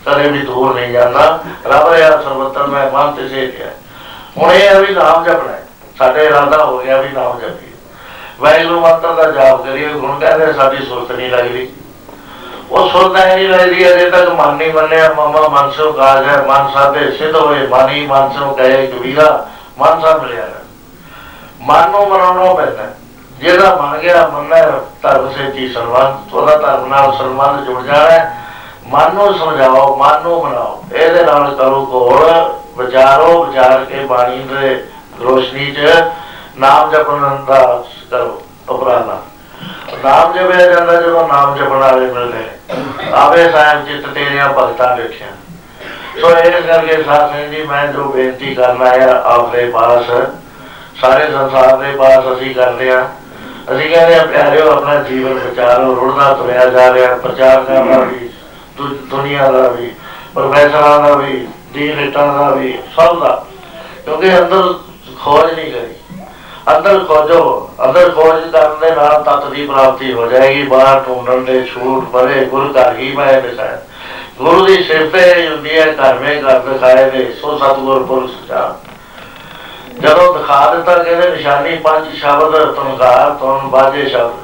कदे भी दूर नहीं जाता। रब रहा सर्वत्र मैं मन ते सेठ है। हुण यह भी नाम जपना है, साडे इरादा हो गया भी नाम जपीए, वाहिगुरू मंत्र का जाप करिए। गुण कहते साडी सुरत नहीं लगती, वो सुरत है नहीं लगती अजे तक मन नहीं मनिया। मामा मन सो काज है, मन साधे सिद्ध होए, मन ही मन सो कहे कबीरा, मन सा मिलिया। मन को मनाना पैदा, जिहड़ा मन गया मनना धर्म से जी संबंध, वह धर्म नाल संबंध जुड़ जाना है। मन को समझाओ, मन को मनाओ, ये करो घोल, विचारो, विचार के बाणी के रोशनी च नाम जपन का करो उपराला। नाम जपया जाता जो नाम जपन वाले मिलते, आवे साहिब चित तेरिया भगतां देखिया। सो इस करके साध संगत जी मैं जो बेनती करना है आपके पास, सारे संसार के पास असी करते हैं। असी कहते हैं प्यारे अपना जीवन प्रचारो, रुड़दा तुरया जा रहा, प्रचार करना भी दुनिया का भी, प्रोफैसर का भी, दीन का भी, सब का, क्योंकि अंदर खोज नहीं करी। अंदर खोजो, अंदर खोज करने तत्त की प्राप्ति हो जाएगी। बाहर ढूंढन के छूट परे, गुरु घर ही मैं दिखाया। गुरु की सिफत होंगी है, घर में घर दिखाए दे, सो सतगुर पुरख सचा। जदों दिखा दिता कहते निशानी पंज शब्द तुनकार तुन बाजे शब्द,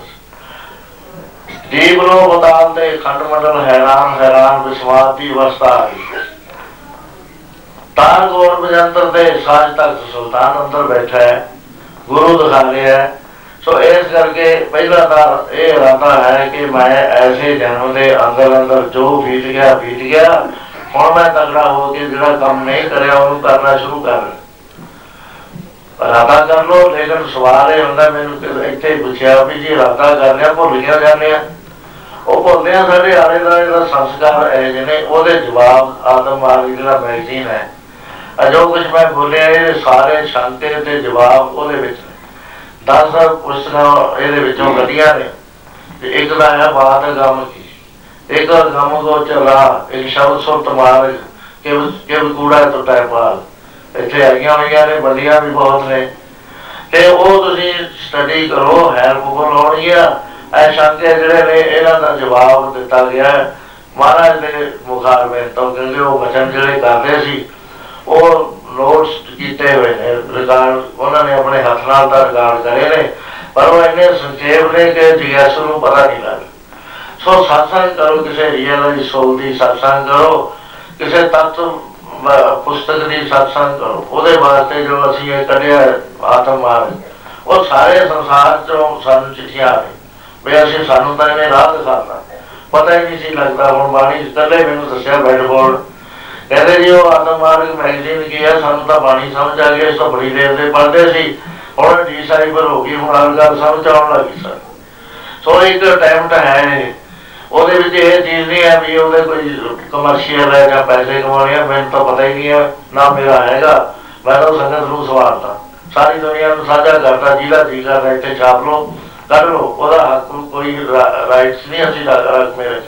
दीप लो बताल दे खंड मंडल हैरान हैरान विस्वाद की अवस्था आ गई। तार गौर बजंतर दे साज तक सुल्तान अंदर बैठा है, गुरु दिखा रहा है। सो इस करके पहला तो यह इरादा है कि मैं ऐसे जन्म के अंदर अंदर जो बीत गया, हुण मैं तगड़ा होकर जो काम नहीं कराया उन्होंने करना शुरू कर इरादा कर लो। लेकिन सवाल यह होंगे, मैंने इतने पूछा भी जी इरादा करने भुल गया जाने, वो भुलते हैं साढ़े आले दुआले का संस्कार है जिन्हें वो जवाब आदम वाली जो मैगजीन है, जो कुछ मैं बोलिया ये सारे शंके के जवाब वो 10 पुस्तक ये कटिया ने। एक का है बात गम की, एक गम को चला, एक शब्द सुरत मार्ग कि कूड़ा टुटा पाल, इतने आईया हुई ने, बंदियां भी बहुत ने। तो वो तुसी स्टडी करो, हेल्पफुल होणगियां। ए शंके जिहड़े ने इन्हां दा जवाब दिता गया है महाराज के मुखारबे तो, क्योंकि वो वचन जिहड़े करदे सी वो नोट्स किए हुए ने, रिकॉर्ड उन्होंने अपने हाथ नाल दा रिकॉर्ड करे ने, पर वो इन्ने संक्षेप ने कि जिज्ञासु नूं पता नहीं लगदा। सो सत्संग करो, किसी रियल सोल की सत्संग करो, किसी तत्व पुस्तक की सत्संग करो। वो वास्ते जो असीं कढ़िया आत्म मार्ग, वो सारे संसार चों सानूं चिट्ठियां आए भी असीं सानूं तां इन्हें राह दिखाता, पता ही नहीं सी लगता। हुण बाणी कल्ले मैनूं दस्सिया बैड बोर्ड कहते जी वो आत्म मार्ग मैगजीन की है, सानूं तां बाणी समझ आ गई, इस तो बड़ी देर से पढ़ते सी, हुण डी साइबर हो गई, हुण हर गल समझ आउण लगी सर। सो एक अटैम्प्ट है, वो चीज़ नहीं है भी वो कोई कमर्शियल है या पैसे कमाने हैं, मैंने तो पता ही नहीं है ना मेरा हैगा। मैं तो संगत नूं सवारता, सारी दुनिया को साझा करता, जिहदा जी करदा इत्थे छाप लो कर लो, वह हक कोई राइट्स नहीं असीं रख मेरे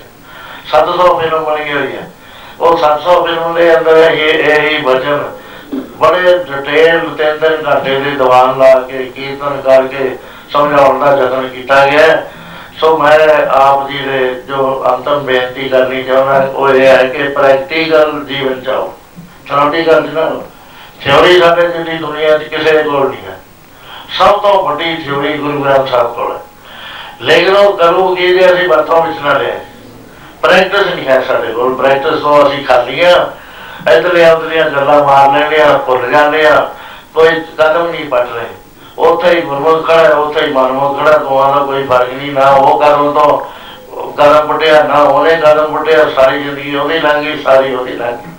700 फिल्म बनी हुई है। वो 700 फिल्म के अंदर यही वचन बड़े डिटेल 3-3 घंटे के दीवान ला के कीर्तन करके समझाने का जतन किया गया है। सो मैं आप जी ने जो अंतिम बेनती करनी चाहना वो ये है कि प्रैक्टिकल जीवन चाहो, थ्योरिटिकल ना थ्योरी साढ़े जिंदी दुनिया किसी को नहीं है। सब तो बड़ी थ्योरी गुरु ग्रंथ साहब को है, लेकिन वो करूँ कि जे असीं वरतों विच ना लिया, प्रैक्टिस नहीं है साढ़े को। प्रैक्टिस तो असीं खाली हाँ, इधरिया उधरिया गल्लां मार लेने, भुल जाने, कोई कदम नहीं पट रहे। उत्थे ही गुरमुख खड़ा है, उत्थे ही मनमुख खड़ा, दोवां दा कोई फर्क नहीं। ना वो कदम तो कदम पुटिया, ना उन्हें कदम पुटिया, सारी जिंदगी ओहदी लंघ गई, सारी ओहदी लंघ गई।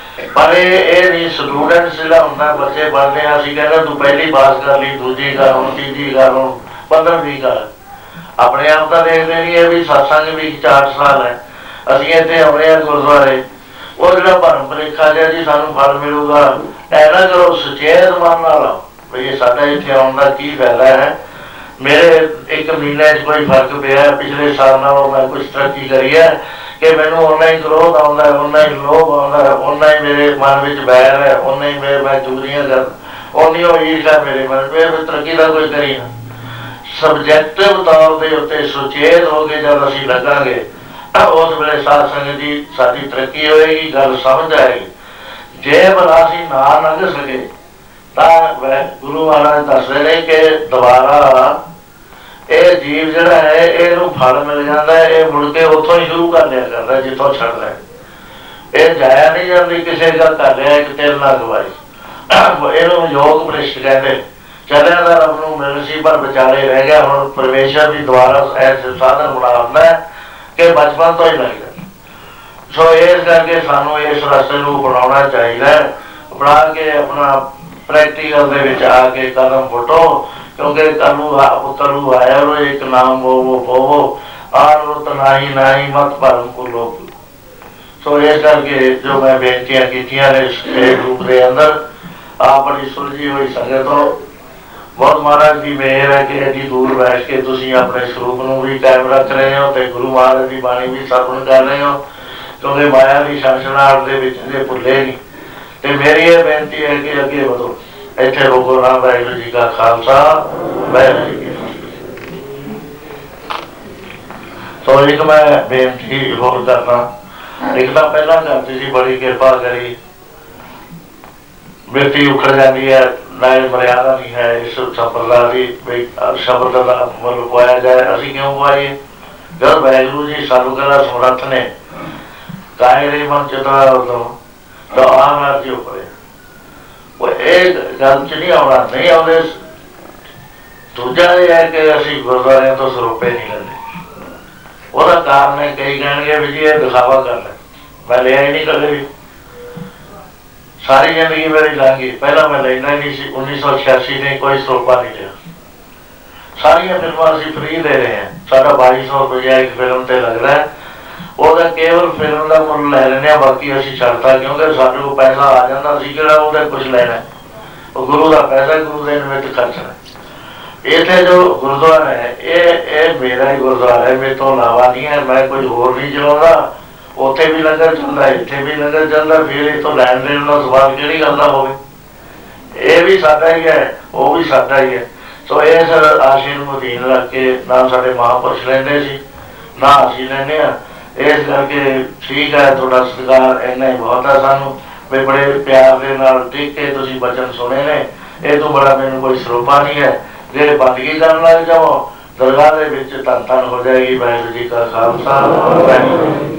पर ये नहीं स्टूडेंट्स जिहड़ा हुंदा, बच्चे पढ़ते हैं, असीं कहते तू पहली पास कर ली, दूजी कर, हुण तीजी कर, हुण 15वीं कर। अपने आप तो देखते नहीं है भी सत्संग भी 4 साल है, असीं इत्थे आउणे आ गुरुद्वारे, वो जिहड़ा भरम भुलेखा जिहा जी सानूं फल मिलूगा, ऐ ना करो, सुचेत मन नाल भी साडा इत्थे आउण दा की फायदा है। मेरे 1 महीने कोई फर्क पिया पिछले साल नालों, मैं कुछ तरक्की करी है कि मैनूं उन्ना ही क्रोध आउंदा है, उन्ना ही लोभ आउंदा है, उन्ना ही मेरे मन विच बैर है, उन्ना ही मेरे मैं चुगलियां कर, उन्नी हो ईर्षा मेरे मन में, तरक्की का कोई करी ना। सबजैक्टिव तौर के उत्ते सुचेत हो के जब असीं लगांगे उस वेले साध संगत जी साडी तरक्की होएगी, गल समझ आएगी। जे भला असीं ना लंघ सके तां गुरु महाराज दसदे ने कि दोबारा ये जीव जिहड़ा है इहनूं फल मिल जाता है, ये मुड़ के उत्थों ही शुरू कर लिया करता है जिथों छड़ लिया। ये जाया नहीं जाती किसी का कर लिया एक तेल ना गवाई। इहनूं योग भ्रिष्ट कहते। चलिया तो रब नूं मिल सी पर विचाले रह गया। हुण परमेश्वर भी दोबारा ऐसे साधन बनाउंदा है कि बचपन तो ही लग जाए। सो इस करके सानू इस रस्ते नूं अपनाउणा चाहिए, अपना के अपना प्रैक्टिकल दे विच आके कदम पुटो, क्योंकि कलू आया एक नाम बोवो आन रुत नाही नाही मत भरम को लोग। सो इस करके जो मैं बेनतियां कीतियां ने इस रूप के अंदर आप बड़ी सुलझी हुई संगत हो। बहुत महाराज की मेहर है कि एडी दूर बैठ के तुसीं अपने स्वरूप नूं भी कायम रख रहे हो ते गुरु महाराज की बाणी भी सरवण कर रहे हो, क्योंकि माया की संसनाट दे विच जे भुले नहीं। ते मेरी ये बेनती है कि अगे बढ़ो, इत्थे रोको ना। वाहिगुरू जी का खालसा, वाहिगुरू जी की फतेह। तो एक मैं बेनती होर करना, एक तो पहला करती सी बड़ी कृपा करी, बेटी उखड़ जाती है ना, मर्यादा नहीं है इस संप्रदाय की शब्द का मुल पवाया जाए। असी क्यों पवाइए जब वाहिगुरू जी सानू कहना समर्थ ने कायरे मन चिता तो आम अर्जी उपरे वो एक गल च नहीं आना नहीं आते। दूजा यह है कि असी गुरुद्वारे तो सरोपे नहीं लेंगे। वह कारण है कई कहे भी जी ये दिखावा कर ले, मैं लिया ही नहीं कदे भी। सारी जिंदगी मेरी लंघी, पहला मैं लेना ही नहीं सी। 1986 ने कोई सरोपा नहीं लिया। सारिया फिल्मां असीं फ्री दे रहे हैं, साडा 2200 रुपया एक फिल्म ते लग रहा है। वह केवल फिल्म का मुल लै लेने, बाकी असीं छड्डता, क्योंकि साडे कोल पैसा आ जाता सी किहड़ा उहदे कुछ लेना है। गुरु का पैसा गुरु के निमित्त खर्चना। इत्थे जो गुरुद्वारा है ये मेरा ही गुरुद्वारा है, मेरे तो इलावा नहीं है। मैं कोई होर नहीं चलाता। उत्थे भी लंगर चलता, इत्थे भी लंगर चलता, फिर इतों लैन देन का सवाल किहड़ी गल दा होवे। ये भी साडा ही है, वो भी साडा ही है। सो इस आशे नूं अधीन रख के ना साडे महापुरुष लैंदे सी ना असीं लैंदे आ। इस करके ठीक है, थोड़ा सत्कार इन्ना ही बहुत है सानू भी। बड़े प्यार के नाल टिक के तुसीं वचन सुने ने, ये तो बड़ा मैनूं कोई सरोपा नहीं है। जे बंदगी करन लग जाओ दरगाह दे विच धन धन हो जाएगी। वाहिगुरू जी का खालसा, वाहिगुरू जी।